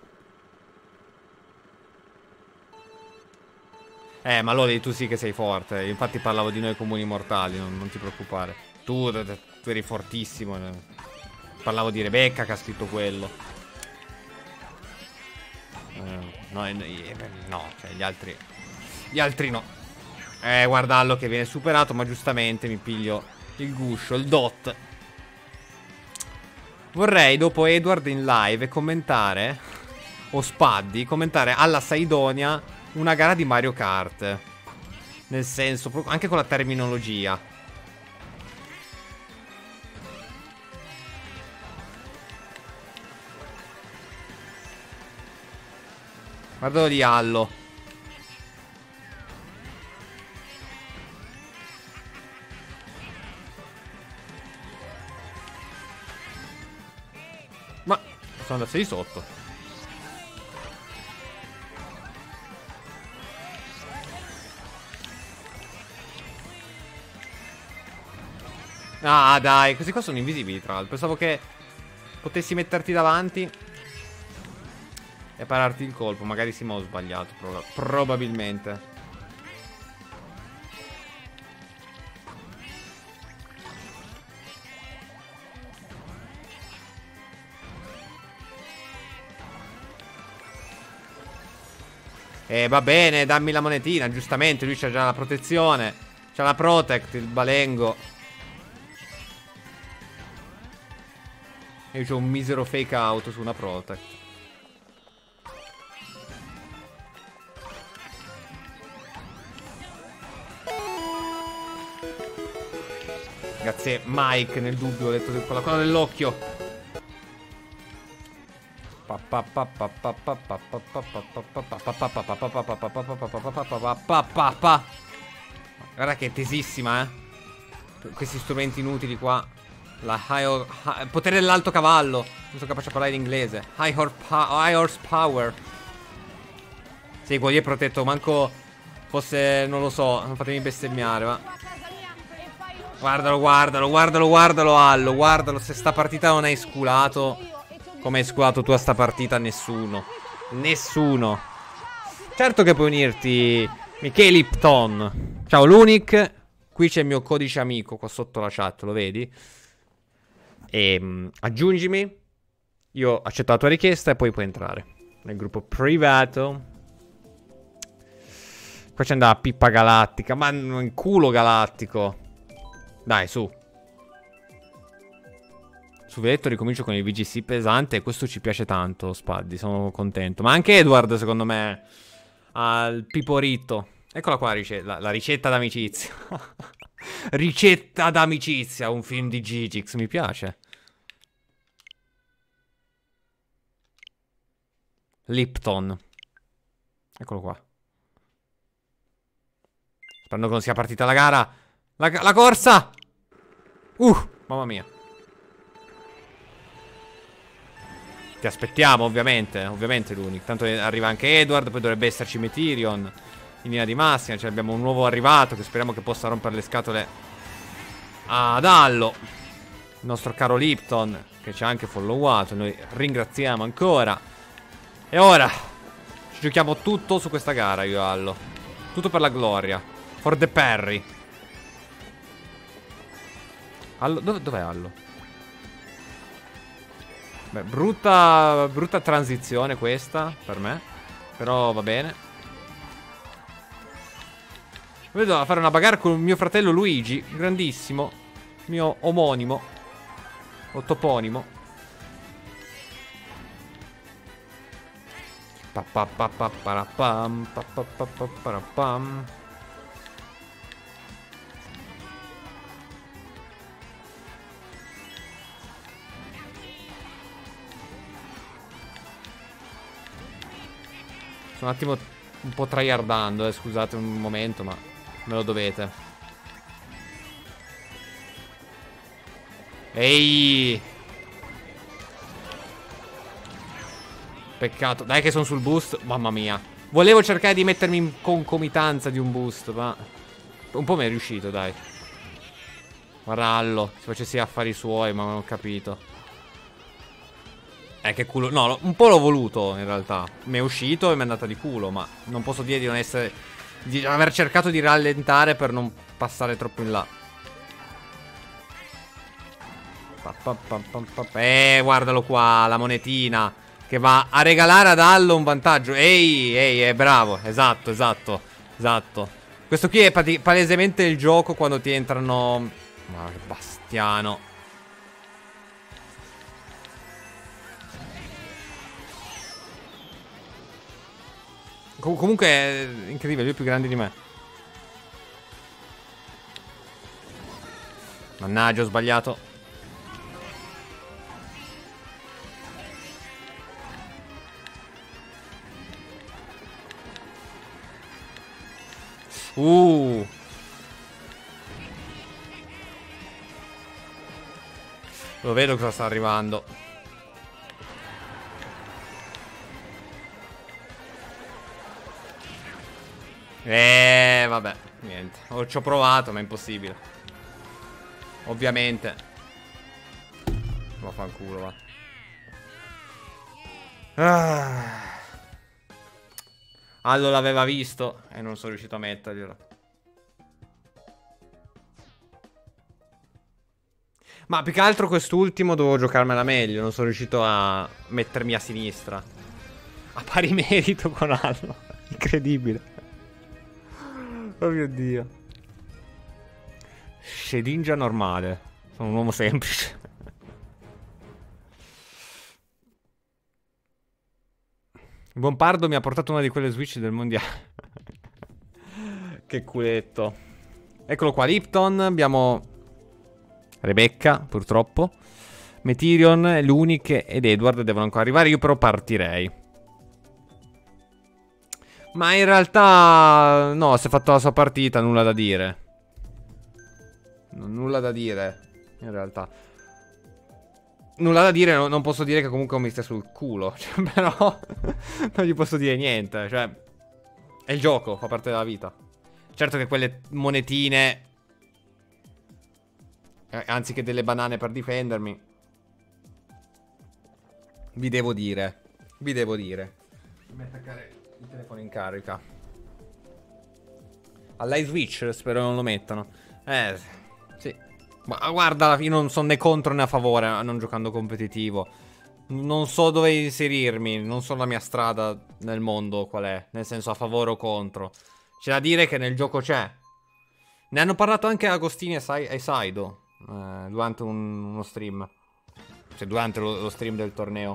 Ma Loli, tu sì che sei forte. Infatti parlavo di noi comuni mortali, non ti preoccupare. Tu eri fortissimo. Parlavo di Rebecca che ha scritto quello. No, cioè gli altri. Gli altri no. Guardallo che viene superato, ma giustamente mi piglio il guscio, il dot. Vorrei dopo Edward in live commentare, o Spaddi, commentare alla Saidonia una gara di Mario Kart. Nel senso, anche con la terminologia. Guardalo di Allo. Ma sono andato di sotto. Ah dai, questi qua sono invisibili tra l'altro. Pensavo che potessi metterti davanti e pararti il colpo. Magari sì, ma ho sbagliato. Probabilmente. Va bene, dammi la monetina. Giustamente, lui c'ha già la protezione. C'ha la protect, il balengo. E io c'ho un misero fake out su una protect. Grazie Mike, nel dubbio ho detto quella cosa dell'occhio. Guarda che è tesissima, questi strumenti inutili qua. Potere dell'alto cavallo. Non sono capace a parlare in inglese. High horsepower. Sì, quello lì è protetto. Manco fosse, non lo so. Non fatemi bestemmiare, va. Guardalo, guardalo, guardalo, guardalo, Allo. Guardalo, se sta partita non hai sculato come hai sculato tu a sta partita, nessuno. Nessuno. Certo che puoi unirti, Michele Lipton. Ciao, l'Unic. Qui c'è il mio codice amico qua sotto la chat, lo vedi? E aggiungimi. Io accetto la tua richiesta e poi puoi entrare nel gruppo privato. Qua c'è andata Pippa Galattica. Ma in culo galattico. Dai, su. Su Vetto ricomincio con il VGC pesante e questo ci piace tanto, Spaddi, sono contento. Ma anche Edward, secondo me, ha il piporito. Eccola qua la ricetta d'amicizia. Ricetta d'amicizia, un film di Gigix, mi piace. Lipton. Eccolo qua. Sperando che non sia partita la gara. La corsa! Mamma mia. Ti aspettiamo, ovviamente. Ovviamente l'unico. Tanto arriva anche Edward. Poi dovrebbe esserci Metirion in linea di massima. Cioè abbiamo un nuovo arrivato che speriamo che possa rompere le scatole ad Allo, il nostro caro Lipton, che ci ha anche followato. Noi ringraziamo ancora. E ora ci giochiamo tutto su questa gara, io e Allo. Tutto per la gloria. For the Perry. Allo, dov'è Allo? Beh, brutta transizione questa per me. Però va bene. Vedo a fare una bagarre con mio fratello Luigi. Grandissimo. Mio omonimo. O toponimo. Sono un attimo un po' tryhardando, scusate un momento, ma me lo dovete. Ehi! Peccato. Dai che sono sul boost. Mamma mia. Volevo cercare di mettermi in concomitanza di un boost, ma un po' mi è riuscito, dai. Guardallo. Si facesse affari suoi, ma non ho capito. Che culo. No, un po' l'ho voluto in realtà. Mi è uscito e mi è andata di culo. Ma non posso dire di non essere, di aver cercato di rallentare per non passare troppo in là. Guardalo qua, la monetina che va a regalare ad Allo un vantaggio. Ehi, è bravo. Esatto. Questo qui è palesemente il gioco quando ti entrano. Ma che bastiano. Comunque è incredibile, lui è più grande di me. Mannaggia, ho sbagliato. Lo vedo cosa sta arrivando. Vabbè, niente. Ci ho provato, ma è impossibile. Ovviamente. Vaffanculo, va. Allo l'aveva visto e non sono riuscito a metterglielo. Ma più che altro quest'ultimo dovevo giocarmela meglio. Non sono riuscito a mettermi a sinistra. A pari merito con Allo. Incredibile. Oh mio Dio. Shedinja normale. Sono un uomo semplice. Il buon Pardo mi ha portato una di quelle Switch del mondiale. Che culetto. Eccolo qua, Lipton. Abbiamo Rebecca, purtroppo. Metirion, Lunic ed Edward devono ancora arrivare. Io però partirei. Ma in realtà no, si è fatto la sua partita, nulla da dire. Nulla da dire, in realtà. Nulla da dire, non posso dire che comunque mi stia sul culo. Cioè, però non gli posso dire niente. Cioè, è il gioco, fa parte della vita. Certo che quelle monetine, anziché delle banane per difendermi, vi devo dire. Vi devo dire. Devo attaccare il telefono in carica. All'iSwitch Switch spero non lo mettano. Sì. Ma guarda, io non sono né contro né a favore non giocando competitivo. Non so dove inserirmi. Non so la mia strada nel mondo qual è. Nel senso a favore o contro. C'è da dire che nel gioco c'è. Ne hanno parlato anche Agostini e Saido durante uno stream. Cioè durante lo stream del torneo.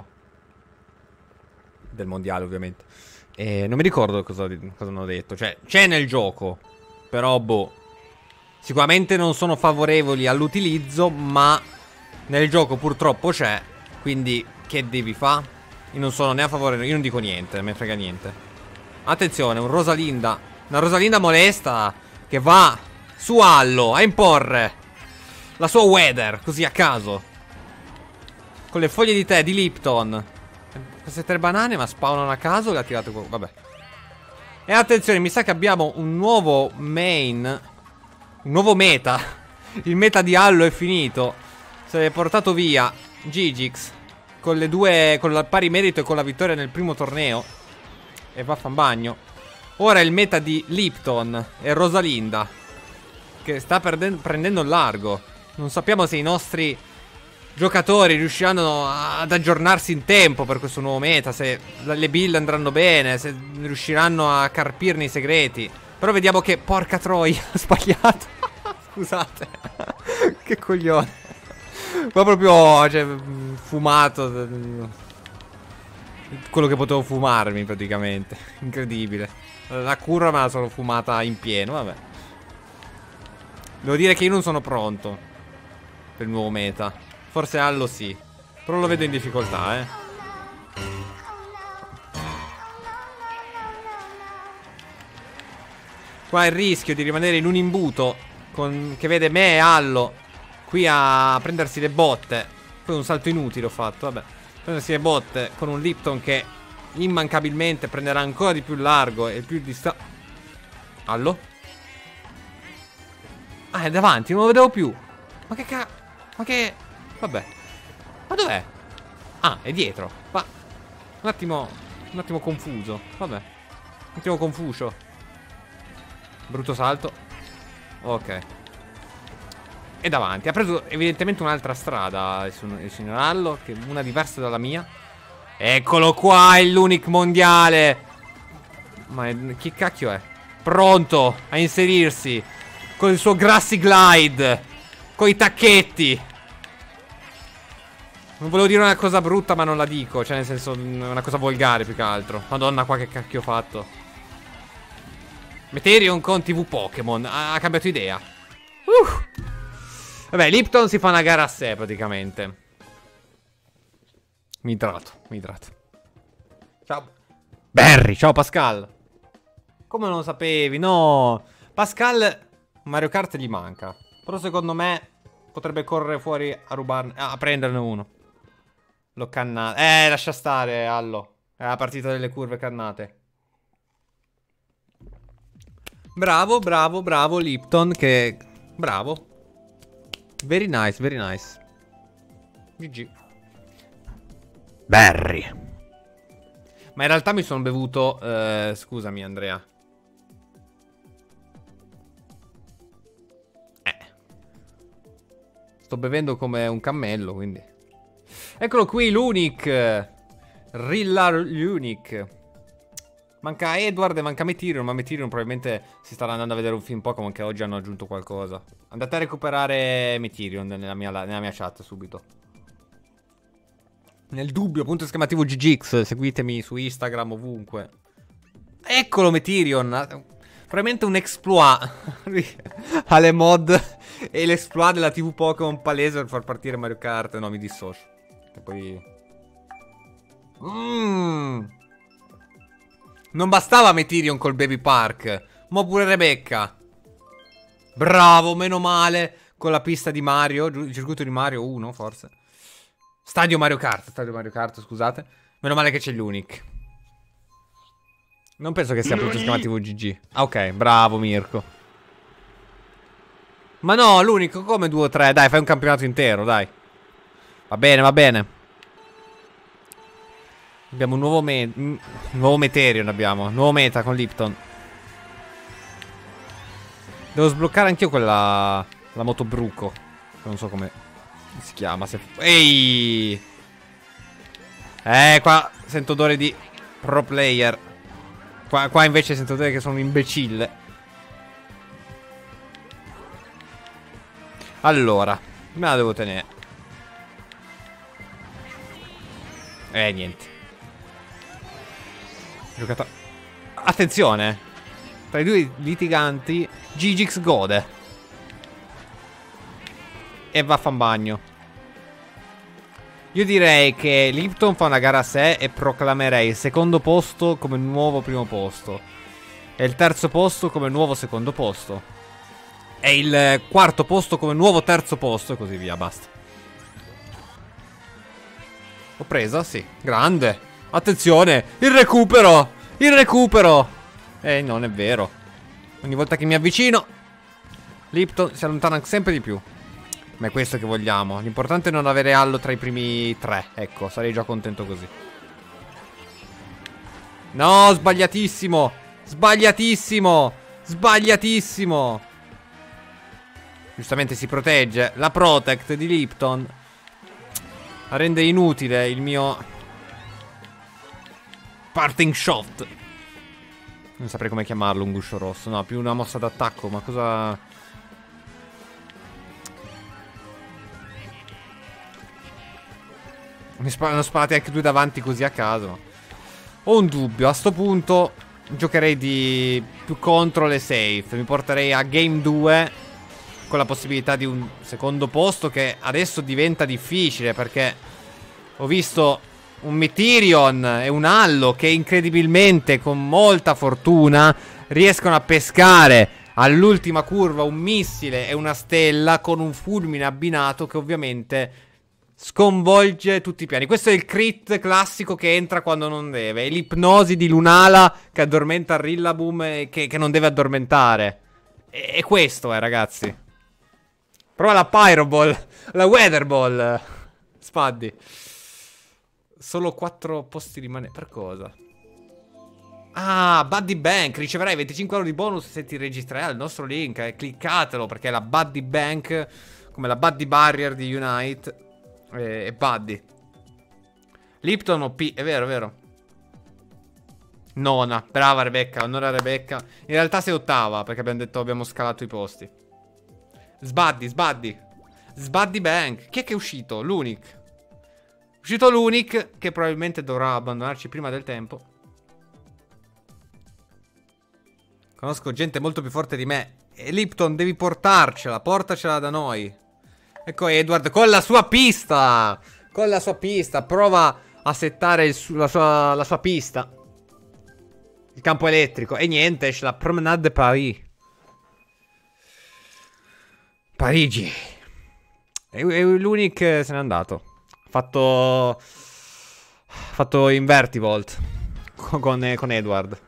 Del mondiale ovviamente. E non mi ricordo cosa hanno detto. Cioè c'è nel gioco. Però boh. Sicuramente non sono favorevoli all'utilizzo, ma nel gioco purtroppo c'è. Quindi che devi fare? Io non sono né a favore, io non dico niente, non me frega niente. Attenzione, un Rosalinda. Una Rosalinda molesta che va su Allo a imporre la sua weather, così a caso. Con le foglie di tè di Lipton. Queste 3 banane ma spawnano a caso e le ha tirate qua. Vabbè. E attenzione, mi sa che abbiamo un nuovo main. Un nuovo meta. Il meta di Allo è finito. Si è portato via Gigix con le due, con il pari merito e con la vittoria nel primo torneo. E vaffanbagno. Ora è il meta di Lipton e Rosalinda, che sta prendendo il largo. Non sappiamo se i nostri giocatori riusciranno ad aggiornarsi in tempo per questo nuovo meta, se le build andranno bene, se riusciranno a carpirne i segreti. Però vediamo che, porca troia, ho sbagliato. Scusate. Che coglione. Ma proprio, cioè, fumato. Quello che potevo fumarmi praticamente. Incredibile. La curva me la sono fumata in pieno, vabbè. Devo dire che io non sono pronto per il nuovo meta. Forse Allo sì. Però lo vedo in difficoltà, Qua il rischio di rimanere in un imbuto che vede me e Allo qui a prendersi le botte. Poi un salto inutile ho fatto, vabbè. Prendersi le botte con un Lipton che immancabilmente prenderà ancora di più largo e più distante. Allo? Ah, è davanti, non lo vedevo più. Ma che ma che... Vabbè. Ma dov'è? Ah, è dietro. Ma... Un attimo confuso. Vabbè. Un attimo confuso. Brutto salto. Ok. È davanti. Ha preso evidentemente un'altra strada il signor Allo, che è una diversa dalla mia. Eccolo qua, l'unico mondiale. Ma chi cacchio è? Pronto a inserirsi con il suo Grassy Glide, con i tacchetti. Non volevo dire una cosa brutta ma non la dico. Cioè nel senso una cosa volgare più che altro. Madonna qua che cacchio ho fatto. Meterion con TV Pokémon. Ha cambiato idea. Vabbè, Lipton si fa una gara a sé praticamente. Mi idrato. Ciao Barry, ciao Pascal. Come non lo sapevi? No. Pascal Mario Kart gli manca. Però secondo me potrebbe correre fuori a rubarne, a prenderne uno. L'ho cannato. Lascia stare, Allo. È la partita delle curve cannate. Bravo Lipton che... Bravo. Very nice. GG. Barry. Ma in realtà mi sono bevuto... scusami, Andrea. Sto bevendo come un cammello, quindi... Eccolo qui, l'Unic. Rilla l'Unic. Manca Edward e manca Metirion, ma Metirion probabilmente si starà andando a vedere un film Pokémon che oggi hanno aggiunto qualcosa. Andate a recuperare Metirion nella mia chat subito. Nel dubbio, punto esclamativo GGX, seguitemi su Instagram ovunque. Eccolo Metirion. Probabilmente un exploit. Ha le mod e l'exploit della TV Pokémon palese per far partire Mario Kart. No, mi dissocio. E poi... Non bastava Metirion col Baby Park. Mo pure Rebecca. Bravo, meno male. Con la pista di Mario. Il circuito di Mario 1 forse. Stadio Mario Kart, scusate. Meno male che c'è l'Unic. Non penso che sia punto esclamativo GG. Ah, ok, bravo Mirko. Ma no, l'Unic come 2 o 3. Dai, fai un campionato intero, dai. Va bene, va bene. Abbiamo un nuovo Meterion abbiamo. Nuovo meta con Lipton. Devo sbloccare anch'io quella... La moto Bruco. Non so come si chiama. Ehi! Qua sento odore di pro player. Qua invece sento odore che sono un imbecille. Allora, me la devo tenere. Niente. Giocata. Attenzione. Tra i due litiganti Gigix gode. E va a fan bagno. Io direi che Lipton fa una gara a sé e proclamerei il secondo posto come nuovo primo posto. E il terzo posto come nuovo secondo posto. E il quarto posto come nuovo terzo posto e così via, basta. L'ho presa? Sì. Grande. Attenzione. Il recupero. Il recupero. Non è vero. Ogni volta che mi avvicino Lipton si allontana sempre di più. Ma è questo che vogliamo. L'importante è non avere Allo tra i primi 3. Ecco, sarei già contento così. No, sbagliatissimo. Sbagliatissimo. Sbagliatissimo. Giustamente si protegge. La Protect di Lipton rende inutile il mio Parting Shot. Non saprei come chiamarlo un guscio rosso. No, più una mossa d'attacco. Ma cosa... Mi hanno sparati anche due davanti così a caso. Ho un dubbio. A sto punto giocherei di più control e safe. Mi porterei a game 2 con la possibilità di un secondo posto, che adesso diventa difficile perché ho visto un Metirion e un Allo che incredibilmente, con molta fortuna, riescono a pescare all'ultima curva un missile e una stella con un fulmine abbinato che ovviamente sconvolge tutti i piani. Questo è il crit classico che entra quando non deve. È l'ipnosi di Lunala che addormenta Rillaboom e che non deve addormentare. E questo è, ragazzi. Prova la Pyroball. La Weatherball. Spaddi. Solo 4 posti rimane. Per cosa? Ah, Buddy Bank. Riceverai 25 euro di bonus se ti registrerai al nostro link. Cliccatelo perché è la Buddy Bank, come la Buddy Barrier di Unite. E Buddy. Lipton OP. È vero, è vero. Nona. Brava Rebecca. Onore a Rebecca. In realtà sei ottava perché abbiamo detto abbiamo scalato i posti. Sbaddi, Sbaddi. Sbaddi Bank. Chi è che è uscito? L'Unic. È uscito l'Unic, che probabilmente dovrà abbandonarci prima del tempo. Conosco gente molto più forte di me. E Lipton, devi portarcela. Portacela da noi. Ecco Edward con la sua pista. Con la sua pista. Prova a settare la sua pista. Il campo elettrico. E niente, c'è la Promenade de Paris. Parigi. E l'Unic se n'è andato. Ha fatto Invertivolt con Edward.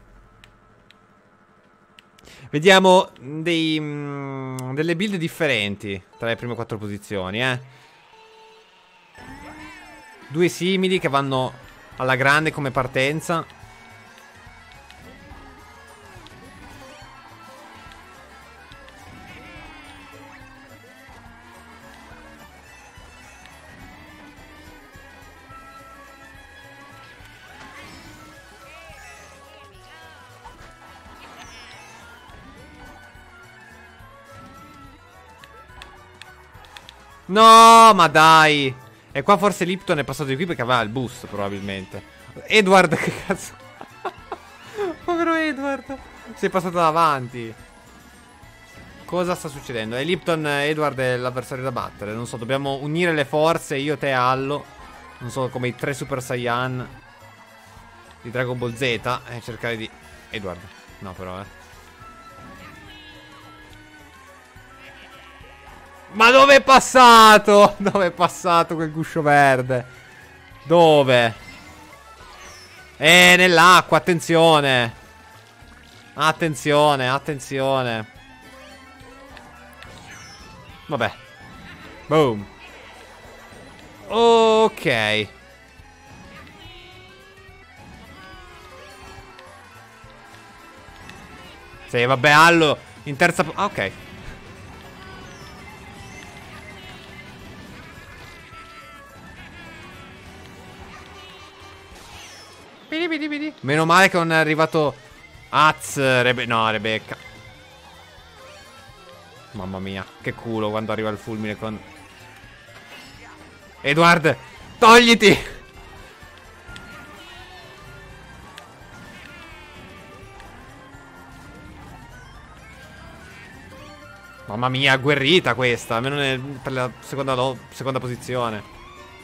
Vediamo delle build differenti tra le prime 4 posizioni, Due simili che vanno alla grande come partenza. No, ma dai. E qua forse Lipton è passato di qui perché aveva il boost, probabilmente. Edward, che cazzo. Povero Edward. Si è passato davanti. Cosa sta succedendo? E Lipton, Edward è l'avversario da battere. Non so, dobbiamo unire le forze, io, te e Allo. Non so, come i 3 Super Saiyan di Dragon Ball Z. E cercare di... Edward. No, però, Ma dove è passato? Dove è passato quel guscio verde? Dove? Nell'acqua, attenzione. Attenzione, attenzione. Vabbè. Boom. Ok. Sì, vabbè, Allo in terza... Ah, ok. Meno male che non è arrivato no, Rebecca. Mamma mia, che culo quando arriva il fulmine con... Edward, togliti! Mamma mia, agguerrita questa, almeno per la seconda posizione.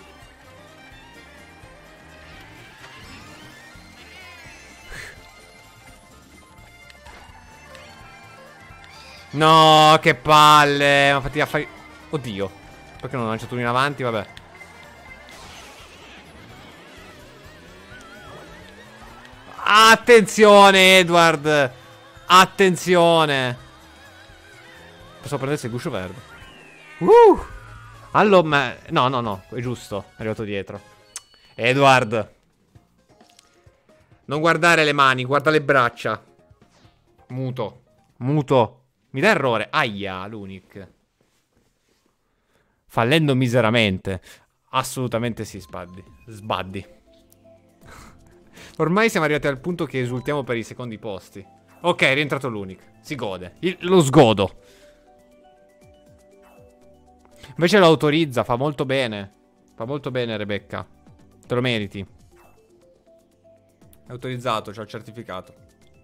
No, che palle. Ma fatti affari... Oddio. Perché non ho lanciato uno in avanti? Vabbè. Attenzione, Edward. Attenzione. Posso prendersi il guscio verde. Allora, no, no, no. È giusto. È arrivato dietro. Edward. Non guardare le mani, guarda le braccia. Muto. Muto. Mi dà errore. Aia, l'unic. Fallendo miseramente. Assolutamente sì, Sbaddi. Ormai siamo arrivati al punto che esultiamo per i secondi posti. Ok, è rientrato l'unic. Si gode. Lo sgodo. Invece lo autorizza. Fa molto bene. Fa molto bene, Rebecca. Te lo meriti. È autorizzato, c'ha il certificato.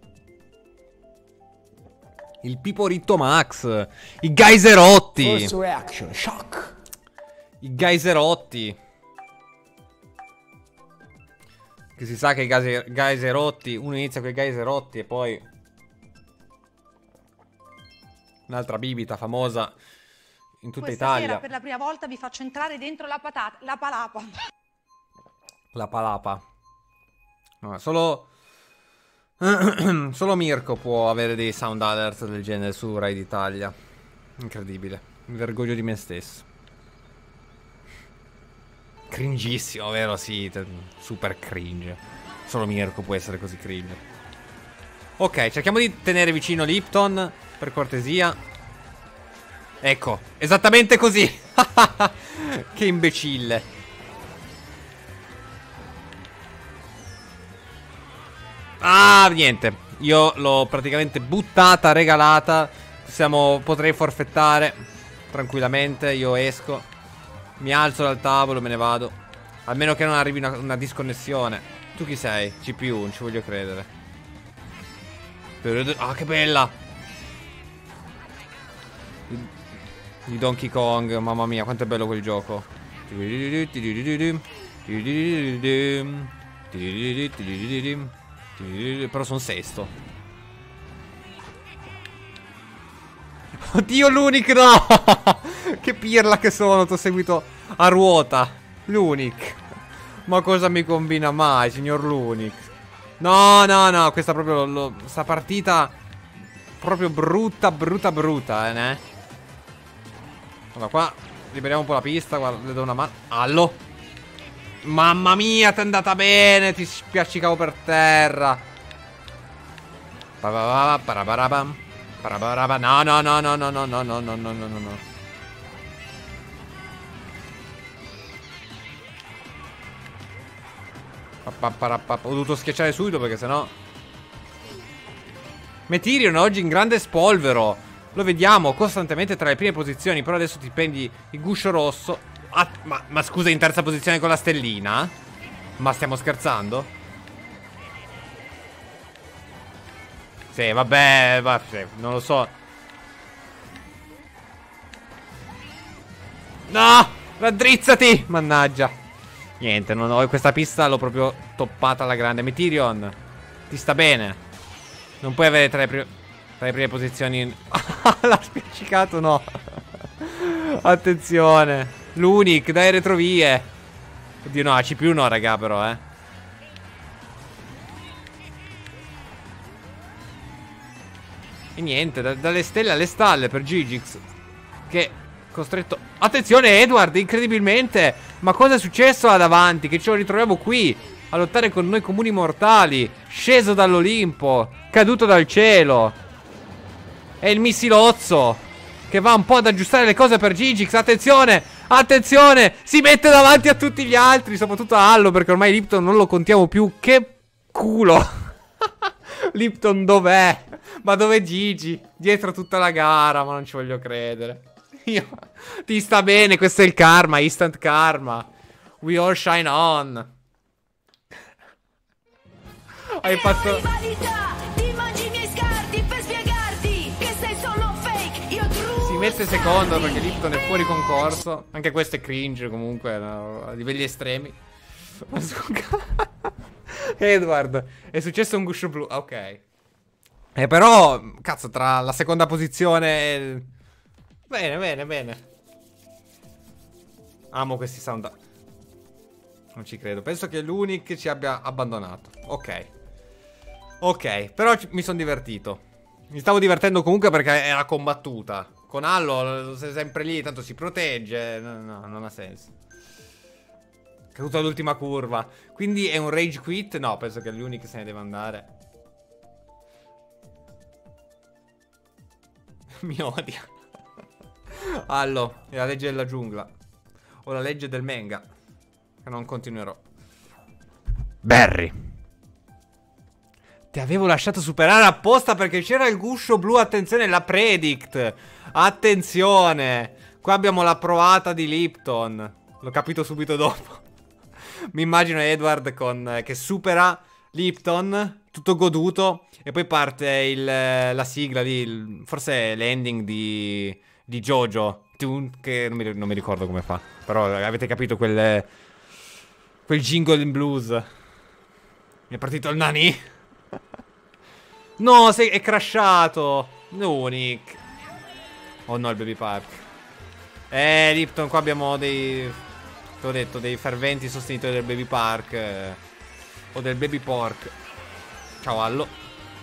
Il Piporitto Max. I geyserotti. First reaction, shock. I geyserotti. Che si sa che i geyserotti. Uno inizia con i geyserotti e poi un'altra bibita famosa in tutta Italia. Stasera per la prima volta vi faccio entrare dentro la palapa. La palapa. No, solo Mirko può avere dei sound alert del genere su Rai d'Italia. Incredibile. Mi vergogno di me stesso. Cringissimo, vero? Sì, super cringe. Solo Mirko può essere così cringe. Ok, cerchiamo di tenere vicino Lipton, per cortesia. Ecco, esattamente così. Che imbecille. Ah, niente. Io l'ho praticamente buttata, regalata. Potrei forfettare tranquillamente. Io esco, mi alzo dal tavolo, me ne vado. Almeno che non arrivi una disconnessione. Tu chi sei? CPU, non ci voglio credere. Ah, che bella. Di Donkey Kong, mamma mia, quanto è bello quel gioco. Però sono sesto. Oddio, l'unic, no. Che pirla che sono. T'ho seguito a ruota. L'unic. Ma cosa mi combina mai, signor l'unic? No, no, no. Questa proprio sta partita proprio brutta, ne? Allora, qua liberiamo un po' la pista. Guarda, le do una mano. Allo. Mamma mia, ti è andata bene. Ti spiaccicavo per terra. Parabarabam. No, no, no, no, no, no, no, no, no, no, no, no. Ho dovuto schiacciare subito perché sennò. Metirion oggi in grande spolvero. Lo vediamo costantemente tra le prime posizioni. Però adesso ti prendi il guscio rosso. Ma scusa, in terza posizione con la stellina? Ma stiamo scherzando? Sì, vabbè, non lo so. No, raddrizzati. Mannaggia. Niente, non ho questa pista, l'ho proprio toppata alla grande. Metirion, ti sta bene. Non puoi avere tra le prime posizioni. L'ha spiaccicato, no. Attenzione. L'Unic, dai retrovie. Oddio, no, C+, no, raga, però, E niente, dalle stelle alle stalle per Gigix. Che costretto. Attenzione Edward, incredibilmente. Ma cosa è successo là davanti? Che ce lo ritroviamo qui a lottare con noi comuni mortali. Sceso dall'Olimpo, caduto dal cielo. È il missilozzo che va un po' ad aggiustare le cose per Gigix. Attenzione, attenzione. Si mette davanti a tutti gli altri, soprattutto a Allo, perché ormai Lipton non lo contiamo più. Che culo. Lipton dov'è? Ma dov'è Gigi? Dietro tutta la gara, ma non ci voglio credere. Ti sta bene, questo è il karma, instant karma. We all shine on. Hai fatto... Si mette secondo perché Lipton è fuori concorso. Anche questo è cringe comunque, no? A livelli estremi. Edward, è successo un guscio blu. Ok. Però, cazzo, tra la seconda posizione e... Bene, bene, bene. Amo questi sound. Non ci credo. Penso che l'Unic ci abbia abbandonato. Ok. Ok, però mi sono divertito. Mi stavo divertendo comunque perché era combattuta. Con Allo sei sempre lì, tanto si protegge. No, non ha senso. Caduto all'ultima curva. Quindi è un rage quit? No, penso che l'Unic se ne deve andare. Mi odia. Allo, è la legge della giungla. O la legge del manga. Che non continuerò. Barry, ti avevo lasciato superare apposta perché c'era il guscio blu. Attenzione, la predict. Attenzione. Qua abbiamo la provata di Lipton. L'ho capito subito dopo. Mi immagino Edward che supera Lipton, tutto goduto. E poi parte la sigla lì, forse l'ending di JoJo, che non mi ricordo come fa. Però avete capito quel jingle in blues. Mi è partito il nani. No, è crashato. Unic. Oh no, il baby park. Lipton, qua abbiamo dei... Te l'ho detto, dei ferventi sostenitori del baby park. O del baby pork. Ciao Allo.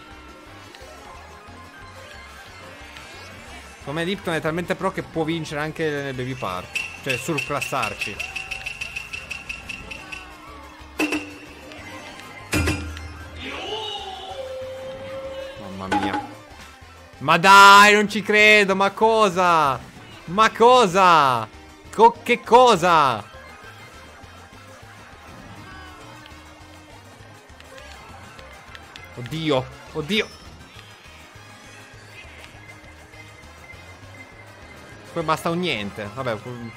Come Lipton è talmente pro che può vincere anche nel baby park. Cioè surclassarci. Mamma mia. Ma dai, non ci credo. Ma cosa? Ma cosa? Che cosa? Oddio. Oddio. Poi basta un niente. Vabbè.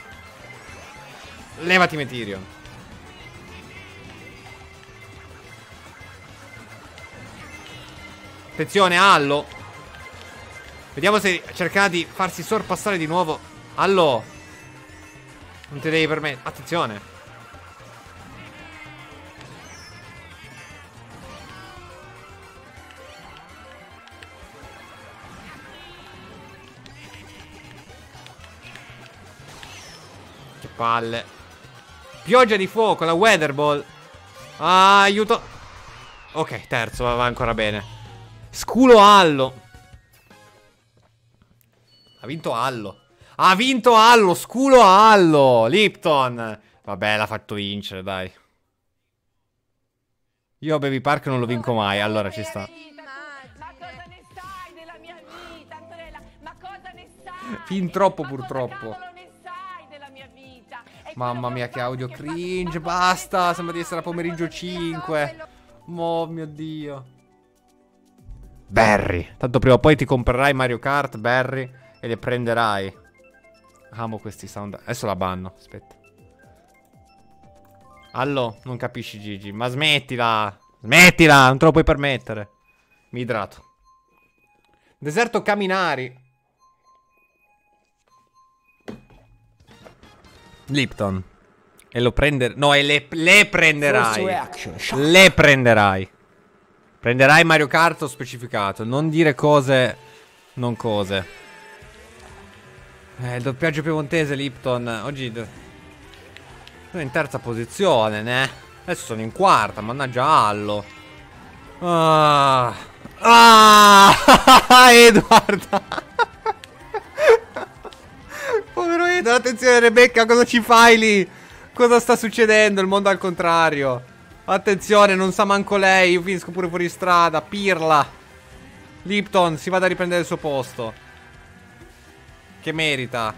Levati Metirion. Attenzione Allo. Vediamo se cercherà di farsi sorpassare di nuovo. Allo, non ti devi permettere. Attenzione. Che palle. Pioggia di fuoco, la Weather Ball. Ah, aiuto. Ok, terzo, va ancora bene. Sculo Allo. Ha vinto Allo. Ha vinto Allo, sculo Allo. Lipton, Vabbè, l'ha fatto vincere, dai. Io a Baby Park non lo vinco mai, allora ci sta. Ma cosa ne sai della mia vita, Antonella? Ma cosa ne sai? Fin troppo, Ma purtroppo. cosa cavolo ne sai della mia vita? È Mamma quello mia, ho che fatto audio che cringe, fa- basta, sembra di essere a Ma pomeriggio cosa ne so, 5. Oh mio Dio. Barry. Tanto prima o poi ti comprerai Mario Kart, Barry, e le prenderai. Amo questi sound. Adesso la banno, aspetta. Allo, non capisci Gigi, ma smettila. Smettila, non te lo puoi permettere. Mi idrato. Deserto Caminari. Lipton. E lo prender... No, e le First prenderai. reaction, shock. Le prenderai. Prenderai Mario Kart, ho specificato. Non dire cose. Non cose. Il doppiaggio piemontese, Lipton. Oggi sono in terza posizione, ne? Adesso sono in quarta, mannaggia Allo. Ah. Edward. Povero Edward, attenzione Rebecca, cosa ci fai lì? Cosa sta succedendo? Il mondo al contrario. Attenzione, non sa manco lei. Io finisco pure fuori strada. Pirla. Lipton si vada a riprendere il suo posto, che merita.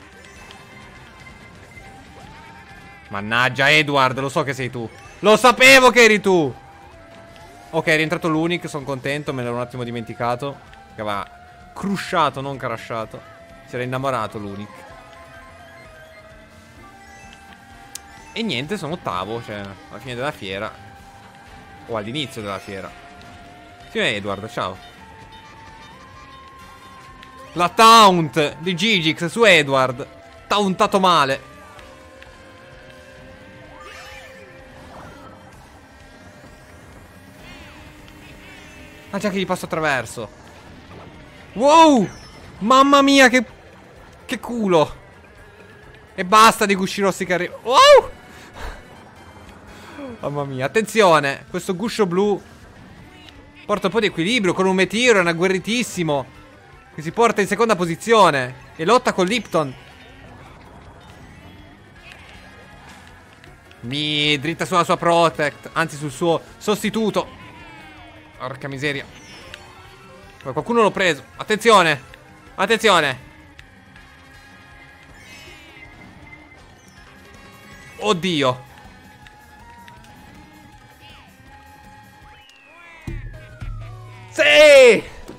Mannaggia Edward, lo so che sei tu. Lo sapevo che eri tu. Ok, è rientrato l'Unic, sono contento. Me l'ero un attimo dimenticato. Che aveva crushato, non crashato. Si era innamorato l'Unic. E niente, sono ottavo. Cioè, alla fine della fiera. O all'inizio della fiera. Sì, Edward, ciao. La taunt di Gigix su Edward. Tauntato male. Ah già che gli passo attraverso. Wow. Mamma mia che culo. E basta di gusci rossi che arrivano. Wow. Mamma mia. Attenzione. Questo guscio blu porta un po' di equilibrio. Con un Meteor agguerritissimo, che si porta in seconda posizione e lotta con Lipton. Dritta sulla sua Protect. Anzi sul suo sostituto. Porca miseria. Poi qualcuno l'ho preso. Attenzione. Attenzione. Oddio. Sì.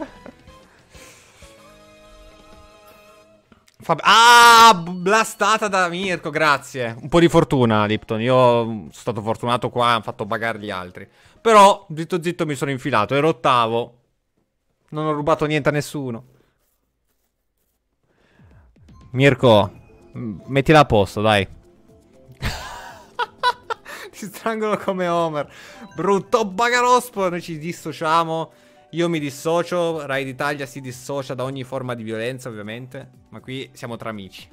Blastata da Mirko, grazie. Un po' di fortuna, Lipton. Io sono stato fortunato qua, hanno fatto bagare gli altri. Però, zitto zitto mi sono infilato. Ero ottavo. Non ho rubato niente a nessuno. Mirko, mettila a posto, dai. Ti strangolo come Homer. Brutto bagarospo. Noi ci dissociamo. Io mi dissocio. Rai d'Italia si dissocia da ogni forma di violenza, ovviamente. Ma qui siamo tra amici.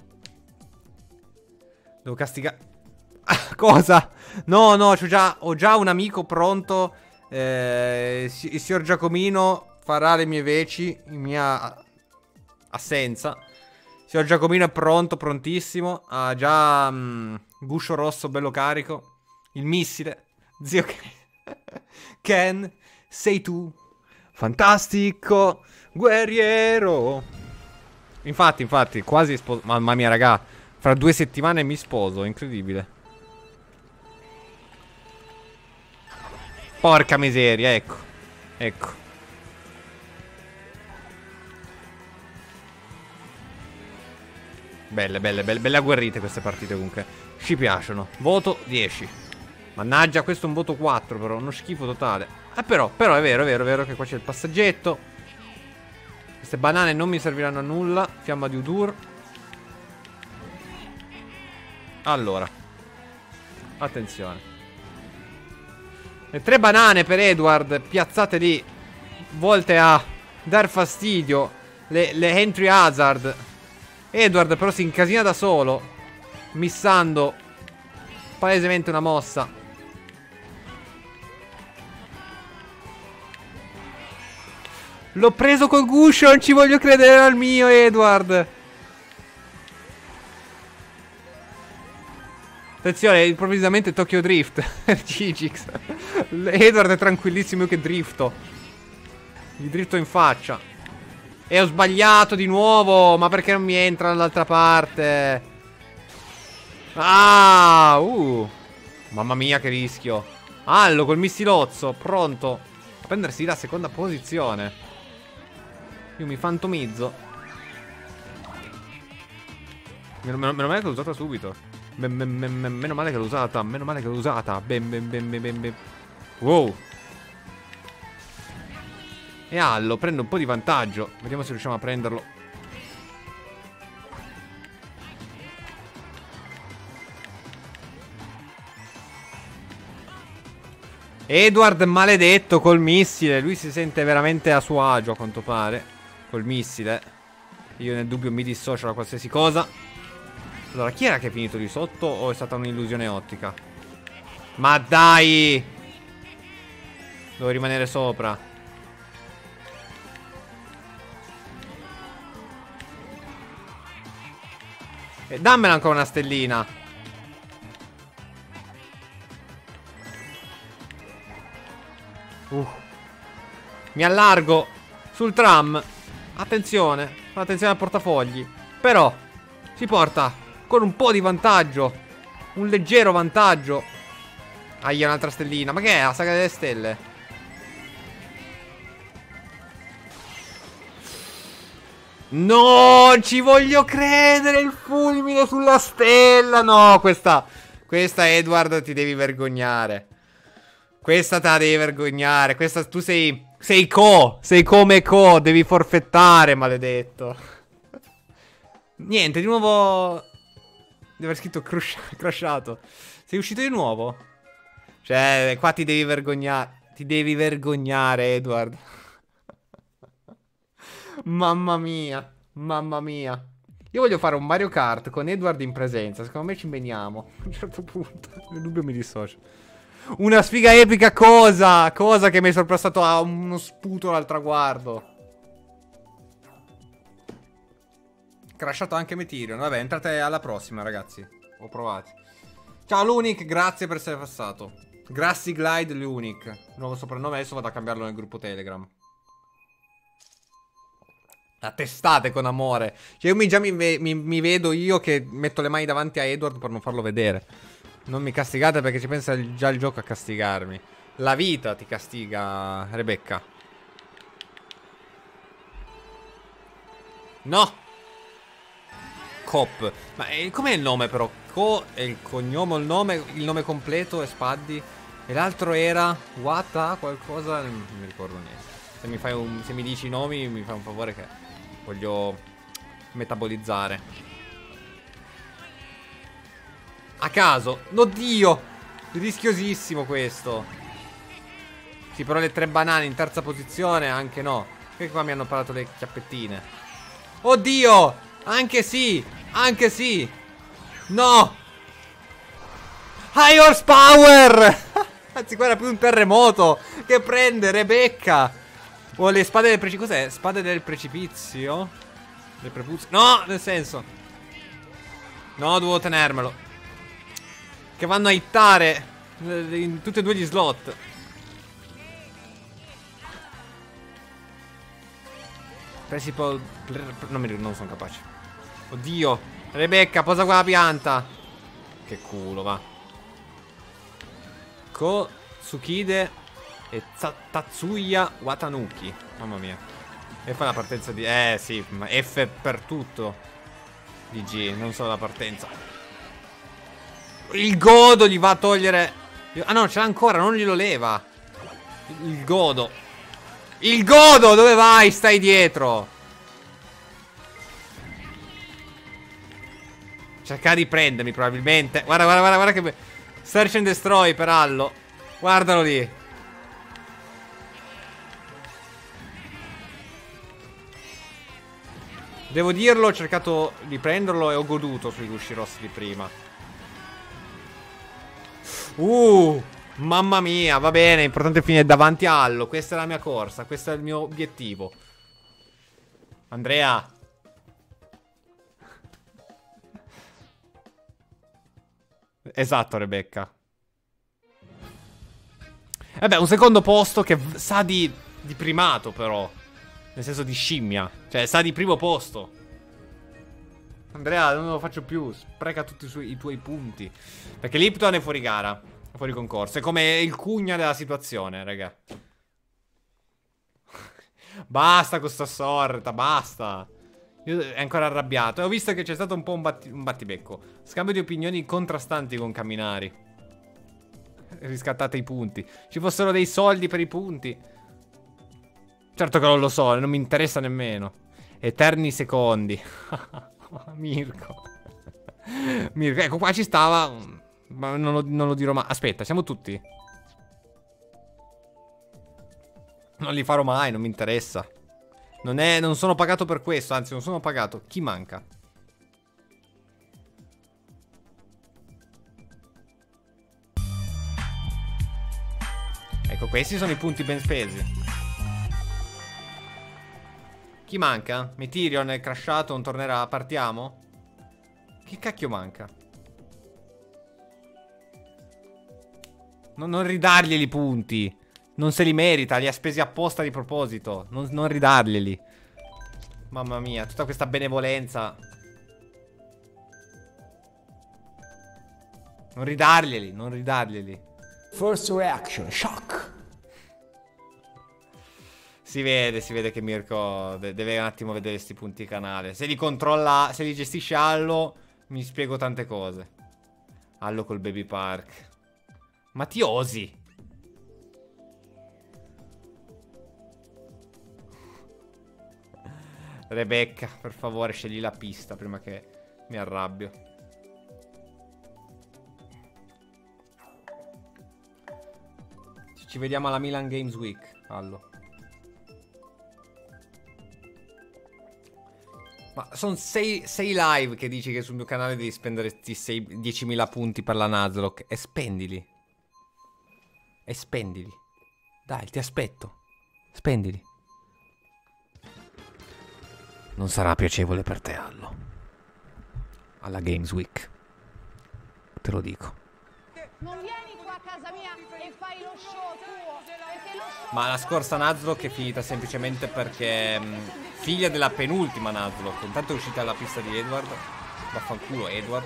Devo castigare. Cosa? No, no, ho già un amico pronto. Il signor Giacomino farà le mie veci in mia assenza. Il signor Giacomino è pronto, prontissimo. Ha già guscio rosso bello carico. Il missile. Zio Ken, sei tu. Fantastico guerriero. Infatti, quasi sposo. Mamma mia, raga. Fra 2 settimane mi sposo, incredibile. Porca miseria, ecco. Ecco. Belle agguerrite queste partite comunque. Ci piacciono. Voto 10. Mannaggia, questo è un voto 4 però, uno schifo totale. Però è vero che qua c'è il passaggetto. Queste banane non mi serviranno a nulla. Fiamma di Udur. Allora, attenzione. Le 3 banane per Edward piazzate lì, volte a dar fastidio. Le entry hazard. Edward però si incasina da solo, missando palesemente una mossa. L'ho preso col guscio, non ci voglio credere al mio Edward. Attenzione, improvvisamente Tokyo Drift. Gigix. Edward è tranquillissimo, io che drifto. Gli dritto in faccia. E ho sbagliato di nuovo. Ma perché non mi entra dall'altra parte? Ah, mamma mia che rischio. Allo col missilozzo, pronto a prendersi la seconda posizione. Io mi fantomizzo. Meno male che l'ho usata subito. Meno male che l'ho usata. Meno male che l'ho usata. Ben. Wow. E Allo prende un po' di vantaggio. Vediamo se riusciamo a prenderlo. Edward maledetto col missile. Lui si sente veramente a suo agio a quanto pare. Col missile. Io nel dubbio mi dissocio da qualsiasi cosa. Allora, chi era che è finito di sotto o è stata un'illusione ottica? Ma dai! Devo rimanere sopra. E dammela ancora una stellina. Mi allargo sul tram. Attenzione. Attenzione al portafogli. Però si porta con un po' di vantaggio. Un leggero vantaggio. Ahia, un'altra stellina. Ma che è la saga delle stelle? No, ci voglio credere. Il fulmine sulla stella. No, questa Edward ti devi vergognare. Questa te la devi vergognare. Questa tu sei come devi forfettare, maledetto. Niente, di nuovo deve aver scritto crashato. Sei uscito di nuovo? Cioè, qua ti devi vergognare. Ti devi vergognare, Edward. Mamma mia. Mamma mia. Io voglio fare un Mario Kart con Edward in presenza. Secondo me ci impegniamo. A un certo punto. Nel dubbio mi dissocio. Una sfiga epica cosa che mi è sorpassato a uno sputo al traguardo. Crashato anche Metirion. Vabbè, entrate alla prossima, ragazzi. Ho provato. Ciao Lunic, grazie per essere passato. Grassy Glide Lunic. Nuovo soprannome, adesso vado a cambiarlo nel gruppo Telegram. Attestate con amore. Cioè io già mi vedo io che metto le mani davanti a Edward per non farlo vedere. Non mi castigate perché ci pensa già il gioco a castigarmi. La vita ti castiga, Rebecca. No. Cop. Ma com'è il nome però? Co è il cognome, il nome completo è Spaddi. E l'altro era Wata qualcosa, non mi ricordo niente. Se mi dici i nomi mi fai un favore che voglio metabolizzare. A caso. Oddio. Rischiosissimo questo. Sì, però le 3 banane in terza posizione anche no. Perché qua mi hanno parato le chiappettine. Oddio. Anche sì. Anche sì. No. High horsepower. Anzi, qua era più un terremoto. Che prende Rebecca. O le spade del precipizio. Cos'è? Spade del precipizio? Del prepuzio. No, nel senso. No, devo tenermelo. Che vanno a hittare in tutti e due gli slot. Principal. Non sono capace. Oddio. Rebecca, posa qua la pianta. Che culo, va. Tsukide e Tatsuya Watanuki. Mamma mia. E fa la partenza di... sì, ma F per tutto. DG, non solo la partenza. Il godo gli va a togliere... Ah no, ce l'ha ancora, non glielo leva. Il godo. Il godo, dove vai? Stai dietro. Cercare di prendermi probabilmente. Guarda che... Search and destroy per Allo. Guardalo lì. Devo dirlo, ho cercato di prenderlo e ho goduto sui gusci rossi di prima. Mamma mia, va bene, importante finire davanti a Allo. Questa è la mia corsa, questo è il mio obiettivo. Andrea. Esatto, Rebecca. Vabbè, un secondo posto che sa di primato, però. Nel senso di scimmia. Cioè, sa di primo posto. Andrea, non lo faccio più. Spreca tutti i tuoi punti. Perché Lipton è fuori gara. È fuori concorso. È come il Cugna della situazione, raga. Basta con sta sorta, basta. Io è ancora arrabbiato. E ho visto che c'è stato un po' un battibecco. Scambio di opinioni contrastanti con Camminari. Riscattate i punti. Ci fossero dei soldi per i punti. Certo che non lo so, non mi interessa nemmeno. Eterni secondi. Mirko. Mirko, ecco qua ci stava. Ma non lo dirò mai. Aspetta, siamo tutti. Non li farò mai, non mi interessa. Non sono pagato per questo, anzi non sono pagato. Chi manca? Ecco, questi sono i punti ben spesi. Chi manca? Metirion è crashato, non tornerà. Partiamo? Che cacchio manca? Non ridarglieli i punti. Non se li merita, li ha spesi apposta di proposito. Non ridarglieli. Mamma mia, tutta questa benevolenza. Non ridarglieli, non ridarglieli. First reaction, shock. Si vede che Mirko deve un attimo vedere questi punti canale. Se li controlla, se li gestisce Allo, mi spiego tante cose. Allo col baby park. Ma ti osi? Rebecca, per favore, scegli la pista prima che mi arrabbio. Ci vediamo alla Milan Games Week, Allo. Ma sono 6 live che dici che sul mio canale devi spendere 10.000 punti per la Nuzlocke. E spendili. E spendili. Dai, ti aspetto. Spendili. Non sarà piacevole per te, Allo. Alla Games Week. Te lo dico. Non vieni qua a casa mia e fai lo show tuo, perché lo show... Ma la scorsa Nuzlocke è finita semplicemente perché figlia della penultima Nuzlocke. Intanto è uscita alla pista di Edward. Vaffanculo Edward.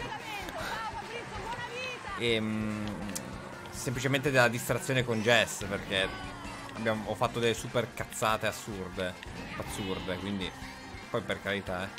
E semplicemente della distrazione con Jess, perché ho fatto delle super cazzate assurde. Quindi poi per carità,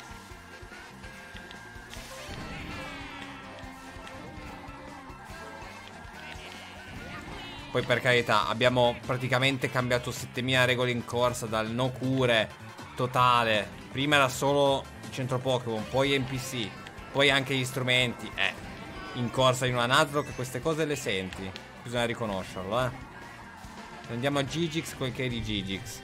Poi per carità, abbiamo praticamente cambiato 7000 regole in corsa, dal no cure totale. Prima era solo centro Pokémon, poi NPC, poi anche gli strumenti. In corsa in una Nuzlocke queste cose le senti. Bisogna riconoscerlo, Andiamo a Gigix, quel che è di Gigix.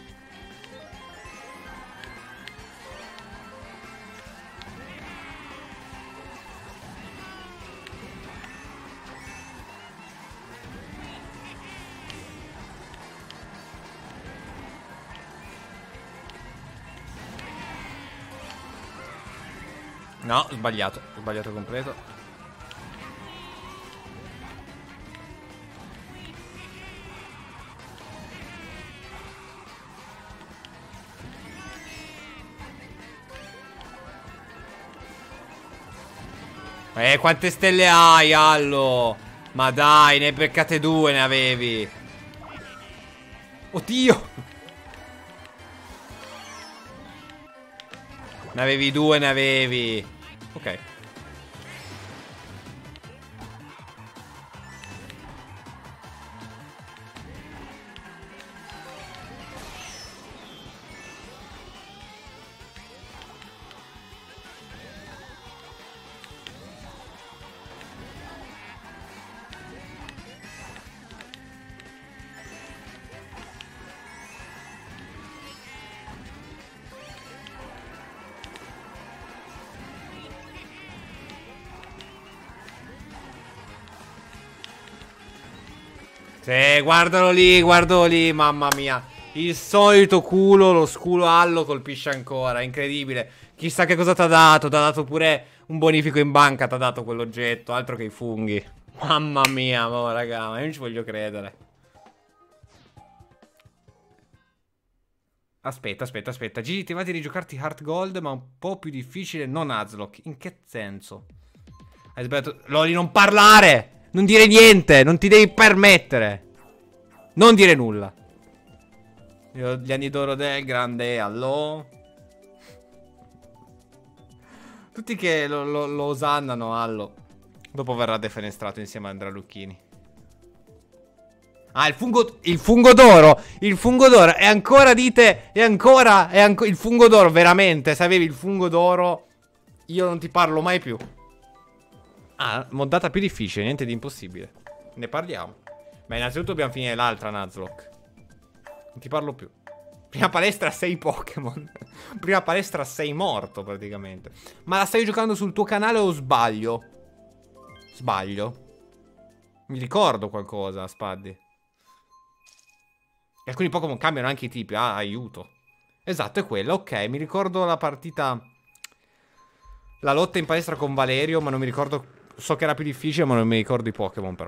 No, ho sbagliato completo. Quante stelle hai, Allo? Ma dai, ne hai beccate 2, ne avevi. Oddio. Ne avevi 2, ne avevi. Ok. Sì, guardalo lì, mamma mia. Il solito culo, lo sculo Allo colpisce ancora, incredibile. Chissà che cosa t'ha dato pure un bonifico in banca, t'ha dato quell'oggetto, altro che i funghi. Mamma mia, oh, raga, ma io non ci voglio credere. Aspetta. Gigi, ti va di rigiocarti Heart Gold, ma un po' più difficile, non Nuzlocke. In che senso? Hai sbagliato. Loli, non parlare! Non dire niente! Non ti devi permettere! Non dire nulla. Io gli anni d'oro del grande Allo. Tutti che lo osannano Allo. Dopo verrà defenestrato insieme a Andrea Lucchini. Ah, il fungo d'oro. Il fungo d'oro. E ancora dite. Il fungo d'oro. Veramente. Se avevi il fungo d'oro, io non ti parlo mai più. Ah, moddata più difficile. Niente di impossibile. Ne parliamo. Ma innanzitutto dobbiamo finire l'altra Nuzlocke. Non ti parlo più. Prima palestra sei Pokémon. Prima palestra sei morto praticamente. Ma la stai giocando sul tuo canale o sbaglio? Sbaglio. Mi ricordo qualcosa, Spaddi. E alcuni Pokémon cambiano anche i tipi. Ah, aiuto. Esatto, è quella. Ok, mi ricordo la partita. La lotta in palestra con Valerio. Ma non mi ricordo. So che era più difficile, ma non mi ricordo i Pokémon però.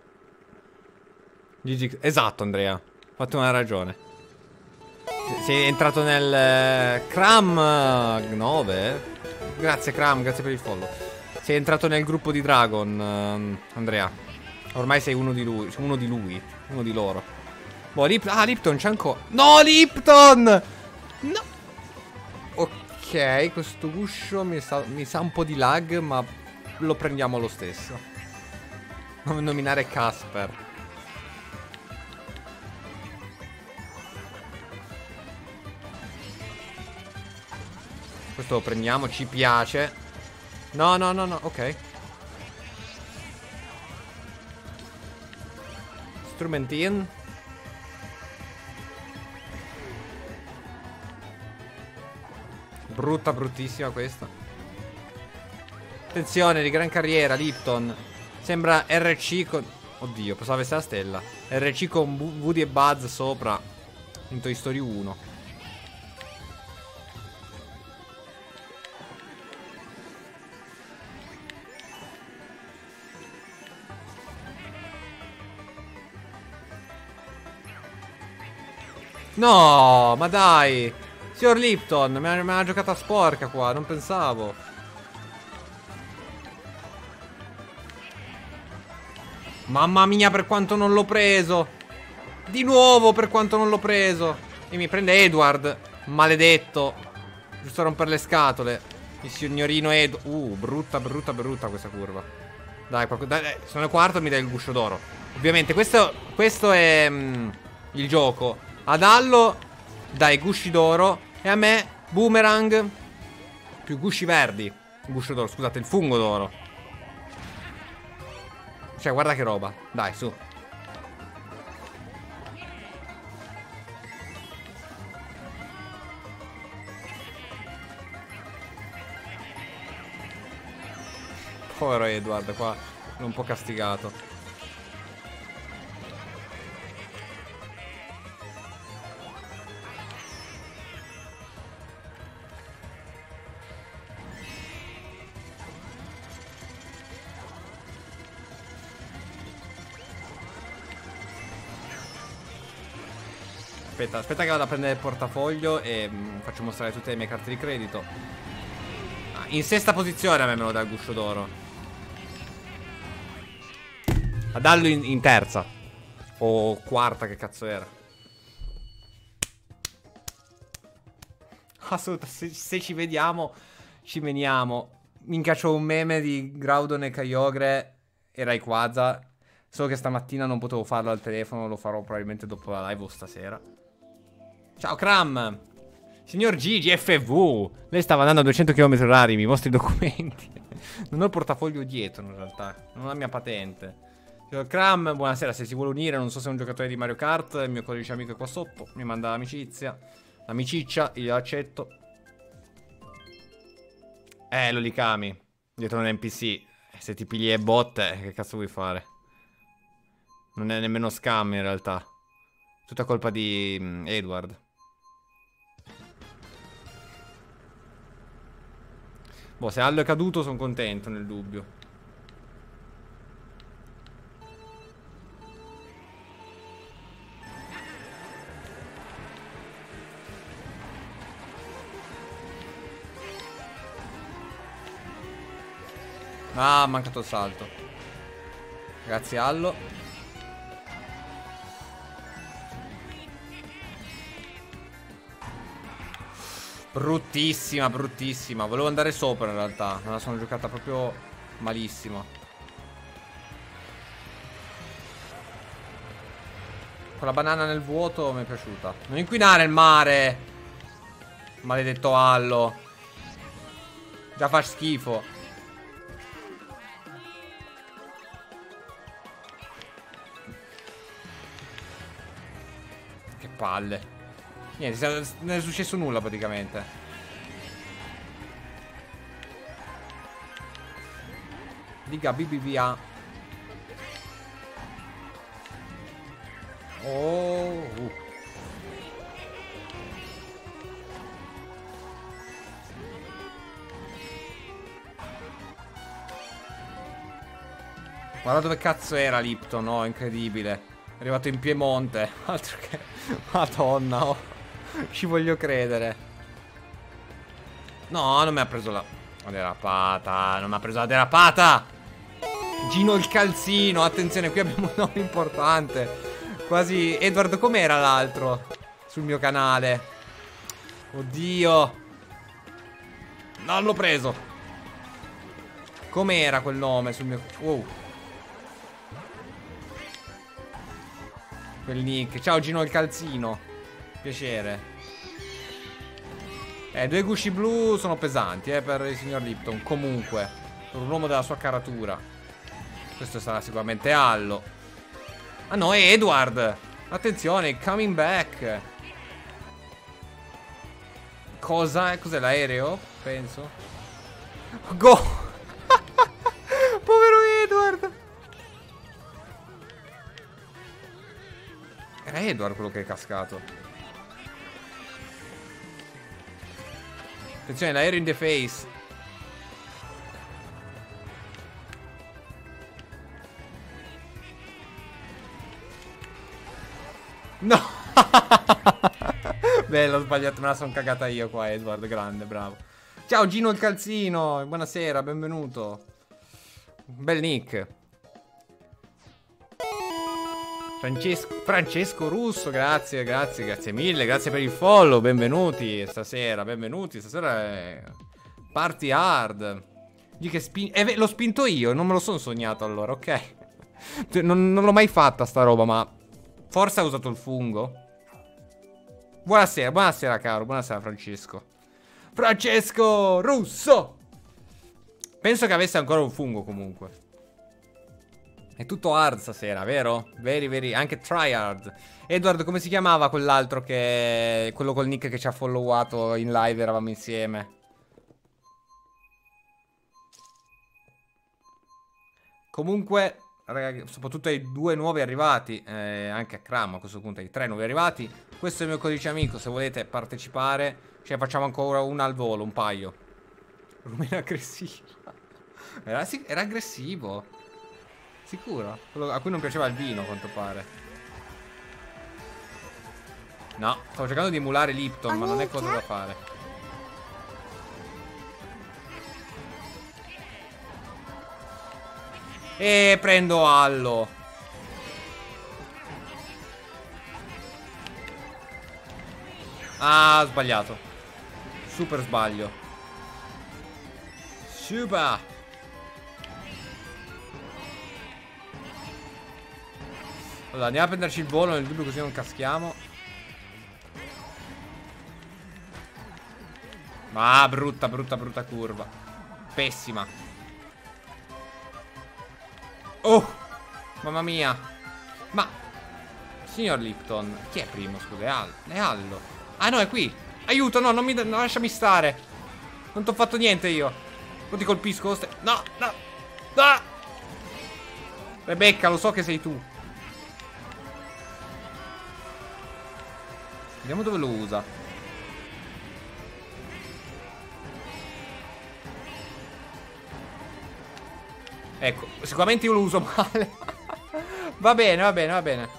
Esatto, Andrea. Fate una ragione. Sei entrato nel Cram 9. Grazie Cram, grazie per il follow. Sei entrato nel gruppo di Dragon, Andrea. Ormai sei uno di lui. Uno di loro. Boh, Lipton c'è ancora. No, Lipton! No. Ok, questo guscio mi sa un po' di lag, ma lo prendiamo lo stesso. Non nominare Casper. Questo lo prendiamo, ci piace. No, ok. Strumentin. Bruttissima questa. Attenzione, di gran carriera, Lipton. Sembra RC con... Oddio, pensavo avesse la stella. RC con Woody e Buzz sopra in Toy Story 1. No, ma dai. Signor Lipton, mi ha una giocata sporca qua, non pensavo. Mamma mia, per quanto non l'ho preso. Di nuovo, per quanto non l'ho preso. E mi prende Edward, maledetto. Giusto a rompere le scatole. Il signorino brutta questa curva. Dai, sono il quarto e mi dai il guscio d'oro. Ovviamente, questo è il gioco. Ad Allo dai gusci d'oro. E a me, Boomerang più gusci verdi. Guscio d'oro, scusate, il fungo d'oro. Cioè, guarda che roba. Dai, su. Povero Edward, qua è un po' castigato. Aspetta che vado a prendere il portafoglio e faccio mostrare tutte le mie carte di credito. In sesta posizione a me lo dà il guscio d'oro. A darlo in terza. O quarta, che cazzo era. Assolutamente, se ci vediamo, ci veniamo. Minchia, c'ho un meme di Groudon e Kyogre e Rayquaza. Solo che stamattina non potevo farlo al telefono, lo farò probabilmente dopo la live o stasera. Ciao Cram. Signor Gigi FV. Lei stava andando a 200 km/h. Mi mostri i documenti. Non ho il portafoglio dietro in realtà. Non ho la mia patente. Signor Cram, buonasera. Se si vuole unire, non so se è un giocatore di Mario Kart. Il mio codice amico è qua sotto. Mi manda l'amicizia. L'amiciccia, io accetto. Lolicami. Dietro un NPC. Se ti pigli e botte, che cazzo vuoi fare? Non è nemmeno scam in realtà. Tutta colpa di Edward. Boh, se Allo è caduto sono contento nel dubbio. Ah, ha mancato il salto. Grazie Allo. Bruttissima, bruttissima. Volevo andare sopra in realtà. Me la sono giocata proprio malissimo. Quella banana nel vuoto mi è piaciuta. Non inquinare il mare. Maledetto Allo. Già fa schifo. Che palle. Niente, non è successo nulla praticamente. Diga BBVA. Oh. Guarda dove cazzo era Lipton, no? Incredibile. È arrivato in Piemonte. Altro che... Madonna, oh. Ci voglio credere. No, non mi ha preso la derapata. Non mi ha preso la derapata. Gino il calzino. Attenzione, qui abbiamo un nome importante. Quasi... Edward, com'era l'altro? Sul mio canale. Oddio. Non l'ho preso. Com'era quel nome sul mio... Wow. Quel nick. Ciao Gino il calzino. Piacere. Due gusci blu sono pesanti per il signor Lipton. Comunque, per un uomo della sua caratura. Questo sarà sicuramente Allo. Ah no, è Edward. Attenzione, coming back. Cosa? Cos'è l'aereo? Penso. Go. Povero Edward. Era Edward quello che è cascato. Attenzione, l'aereo in the face. No. Bello, ho sbagliato, me la sono cagata io qua, Edward, grande, bravo. Ciao Gino il calzino, buonasera, benvenuto. Bel nick. Francesco Russo, grazie mille, grazie per il follow, benvenuti stasera, è party hard. L'ho spinto io, non me lo sono sognato allora, ok. Non l'ho mai fatta sta roba, ma forse ha usato il fungo. Buonasera caro, buonasera Francesco Russo. Penso che avesse ancora un fungo comunque. È tutto hard stasera, vero? Very, anche try hard. Edward, come si chiamava quell'altro che... Quello col nick che ci ha followato in live, eravamo insieme. Comunque, ragazzi, soprattutto ai due nuovi arrivati, anche a Cram a questo punto, ai 3 nuovi arrivati. Questo è il mio codice amico, se volete partecipare. Ce ne facciamo ancora una al volo, un paio. Rumeno aggressivo. Era aggressivo. Sicuro? Quello a cui non piaceva il vino, a quanto pare. No, stavo cercando di emulare Lipton, ma non è cosa da fare. E prendo Allo. Ah, ho sbagliato. Super sbaglio. Super. Allora, andiamo a prenderci il volo nel dubbio, così non caschiamo. Ah, brutta curva. Pessima. Oh, mamma mia. Ma, signor Lipton, chi è primo, scusa? È Allo. Ah no, è qui. Aiuto, no, non lasciami stare. Non ti ho fatto niente io. Non ti colpisco. No. Rebecca, lo so che sei tu. Vediamo dove lo usa. Ecco, sicuramente io lo uso male. Va bene.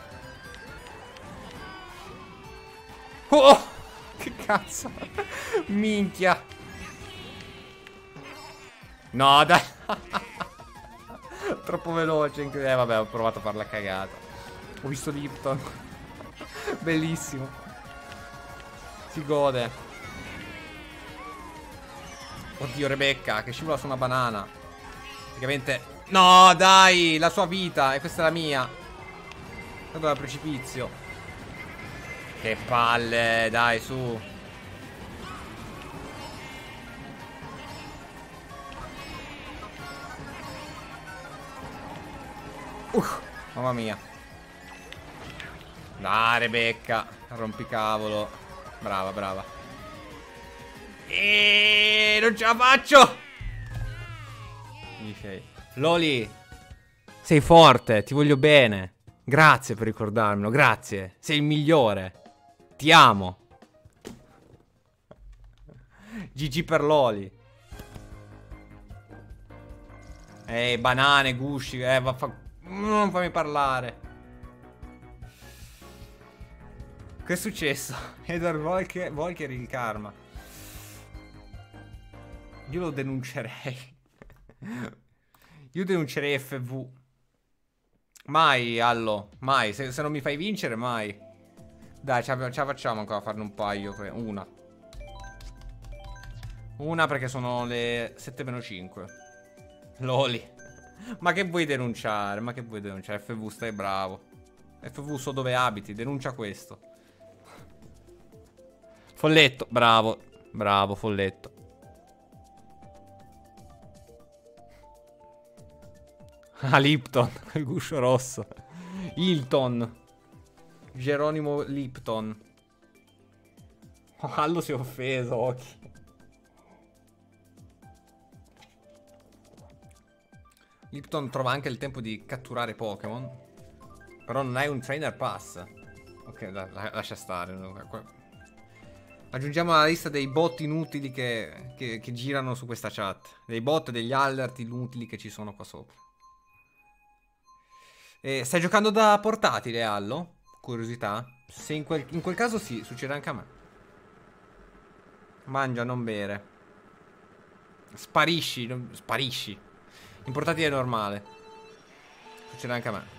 Oh, che cazzo. Minchia. No, dai. Troppo veloce. Vabbè, ho provato a farla cagata. Ho visto Lipton. Bellissimo. Si gode. Oddio, Rebecca, che scivola su una banana. Praticamente... No, dai, la sua vita. E questa è la mia. Vado dal precipizio. Che palle, dai, su. Mamma mia. Dai, Rebecca, rompicavolo. Brava, brava. E non ce la faccio. Loli, sei forte, ti voglio bene. Grazie per ricordarmelo, grazie. Sei il migliore. Ti amo. GG per Loli. Banane, gusci. Non fammi parlare. Che è successo? Edward Volker il karma. Io lo denuncerei. Io denuncerei FV. Mai, Allo. Mai. Se non mi fai vincere, mai. Dai, ce la facciamo ancora a farne un paio. Una perché sono le 7-5. Loli. Ma che vuoi denunciare? Ma che vuoi denunciare? FV, stai bravo. FV, so dove abiti. Denuncia questo. Folletto. Bravo. Bravo, Folletto. Ah, Lipton. Il guscio rosso. Hilton. Geronimo Lipton. Oh, Allo si è offeso, occhi. Lipton trova anche il tempo di catturare Pokémon. Però non hai un trainer pass. Ok, lascia stare. Aggiungiamo alla lista dei bot inutili che girano su questa chat. Dei bot e degli alert inutili che ci sono qua sopra. Stai giocando da portatile, Allo? Curiosità. Se in quel caso sì, succede anche a me. Mangia, non bere. Sparisci. Sparisci. In portatile normale. Succede anche a me.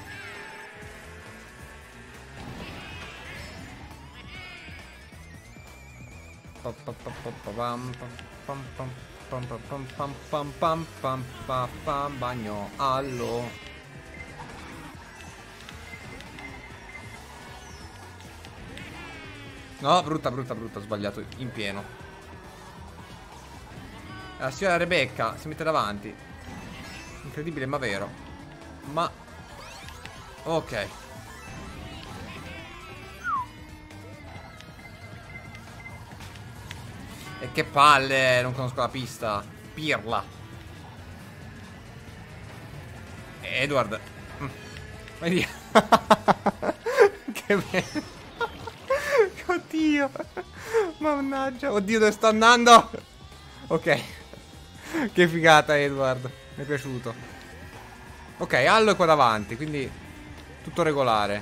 Bagno Allo. No, brutta, ho sbagliato in pieno. La signora Rebecca si mette davanti. Incredibile ma vero. Ma ok. E che palle. Non conosco la pista. Pirla. Edward. Vedi. Che bello. Oddio. Mannaggia. Oddio, dove sto andando? Ok. Che figata, Edward. Mi è piaciuto. Ok, Allo è qua davanti, quindi tutto regolare.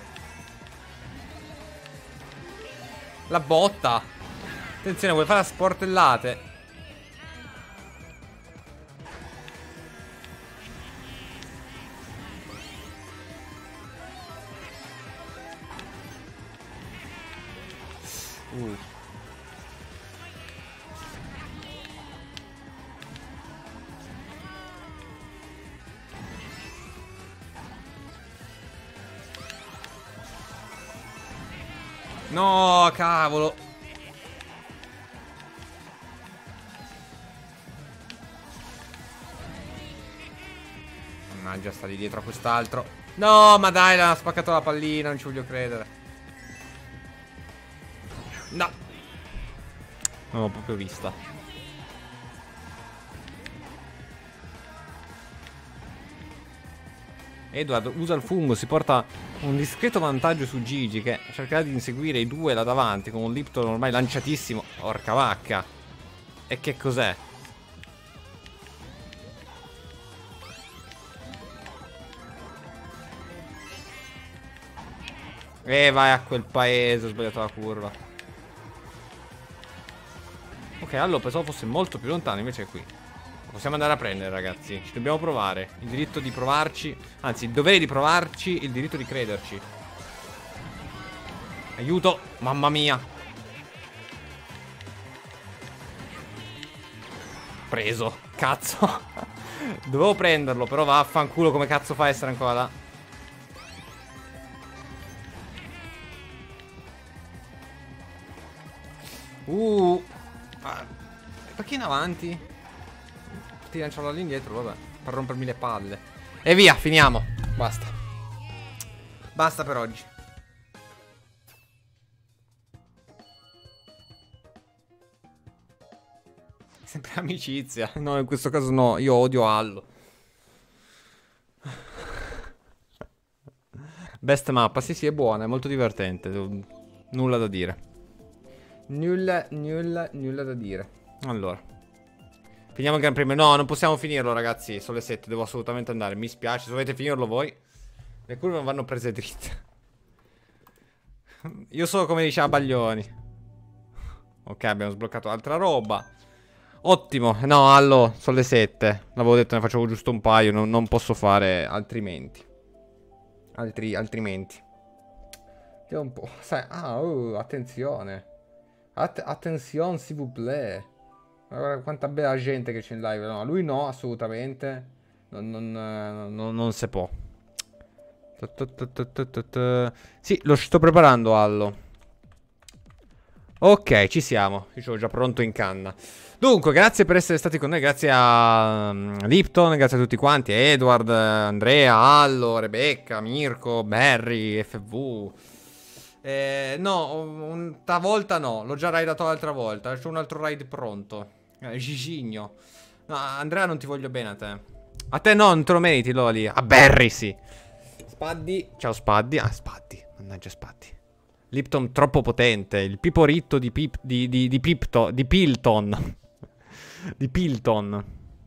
La botta. Attenzione, vuoi fare la sportellate? No, cavolo. Mannaggia, sta lì dietro a quest'altro. No, ma dai, l'ha spaccato la pallina, non ci voglio credere. No. Non l'ho proprio vista. Edward usa il fungo, si porta un discreto vantaggio su Gigi, che cercherà di inseguire i due là davanti con un Lipton ormai lanciatissimo. Porca vacca. E che cos'è? Vai a quel paese, ho sbagliato la curva. Ok, allora pensavo fosse molto più lontano, invece è qui. Possiamo andare a prendere, ragazzi. Ci dobbiamo provare. Il diritto di provarci. Anzi, il dovere di provarci. Il diritto di crederci. Aiuto. Mamma mia. Preso. Cazzo. Dovevo prenderlo, però vaffanculo, come cazzo fa a essere ancora là? Perché in avanti? Ti lanciarlo all'indietro, vabbè. Per rompermi le palle. E via, finiamo. Basta. Basta per oggi. Sempre amicizia. No, in questo caso no. Io odio Allo. Best mappa. Sì, sì, è buona. È molto divertente. Nulla da dire. Nulla da dire. Allora. Finiamo il Gran Premio. No, non possiamo finirlo, ragazzi. Sono le 7. Devo assolutamente andare. Mi spiace. Se volete finirlo voi. Le curve non vanno prese dritte. Io so come diceva Baglioni. Ok, abbiamo sbloccato altra roba. Ottimo. No, allo, sono le 7. L'avevo detto, ne facevo giusto un paio. Non posso fare altrimenti. Altrimenti. Vediamo un po'. Sai, attenzione. Attenzione, s'il vous plaît. Guarda quanta bella gente che c'è in live. No, lui no, assolutamente. Non si può. Sì, lo sto preparando, Allo. Ok, ci siamo. Io sono già pronto in canna. Dunque, grazie per essere stati con noi. Grazie a Lipton, grazie a tutti quanti. Edward, Andrea, Allo, Rebecca, Mirko, Barry, FV. No, stavolta no. L'ho già raidato l'altra volta. C'è un altro raid pronto. Gigigno. No, Andrea, non ti voglio bene a te. A te no, non te lo meriti, Loli. A Barry, sì. Spaddi. Ciao, Spaddi. Ah, Spaddi. Mannaggia, Spaddi. Lipton troppo potente. Il piporitto di Pilton. Di Pilton.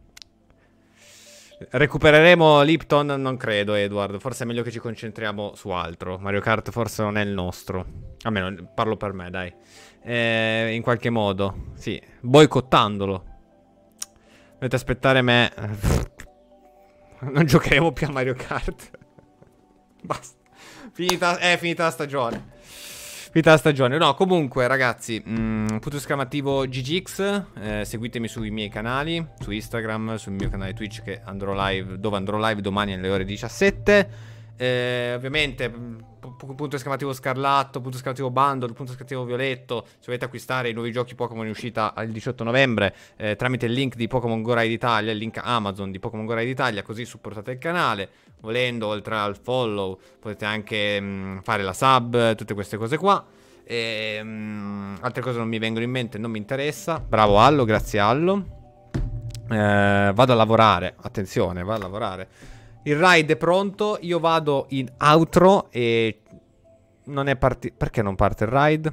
Recupereremo Lipton? Non credo, Edward. Forse è meglio che ci concentriamo su altro. Mario Kart forse non è il nostro. Almeno parlo per me, dai. In qualche modo. Sì, boicottandolo. Dovete aspettare me. Non giocheremo più a Mario Kart. Basta. Finita la stagione. Finita la stagione. No, comunque, ragazzi, punto esclamativo GGX. Seguitemi sui miei canali, su Instagram, sul mio canale Twitch che andrò live, dove andrò live domani alle ore 17. Ovviamente, punto esclamativo Scarlatto, punto esclamativo Bundle, punto esclamativo Violetto. Se volete acquistare i nuovi giochi Pokémon in uscita il 18 novembre, tramite il link di Pokémon Go Ride Italia, il link Amazon di Pokémon Go Ride Italia, così supportate il canale. Volendo, oltre al follow, potete anche fare la sub, tutte queste cose qua. Altre cose non mi vengono in mente, non mi interessa. Bravo Allo, grazie Allo. Vado a lavorare, attenzione, vado a lavorare. Il ride è pronto, io vado in outro e non è partito. Perché non parte il ride?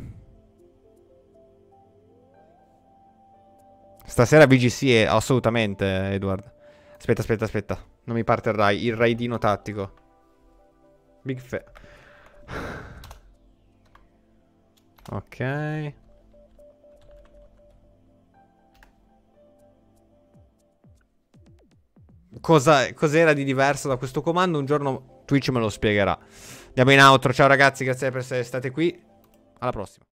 Stasera VGC è assolutamente, Edward. Aspetta. Non mi parte il raidino tattico. Big fe. Ok. Cos'era di diverso da questo comando? Un giorno Twitch me lo spiegherà. Andiamo in outro. Ciao ragazzi, grazie per essere stati qui. Alla prossima.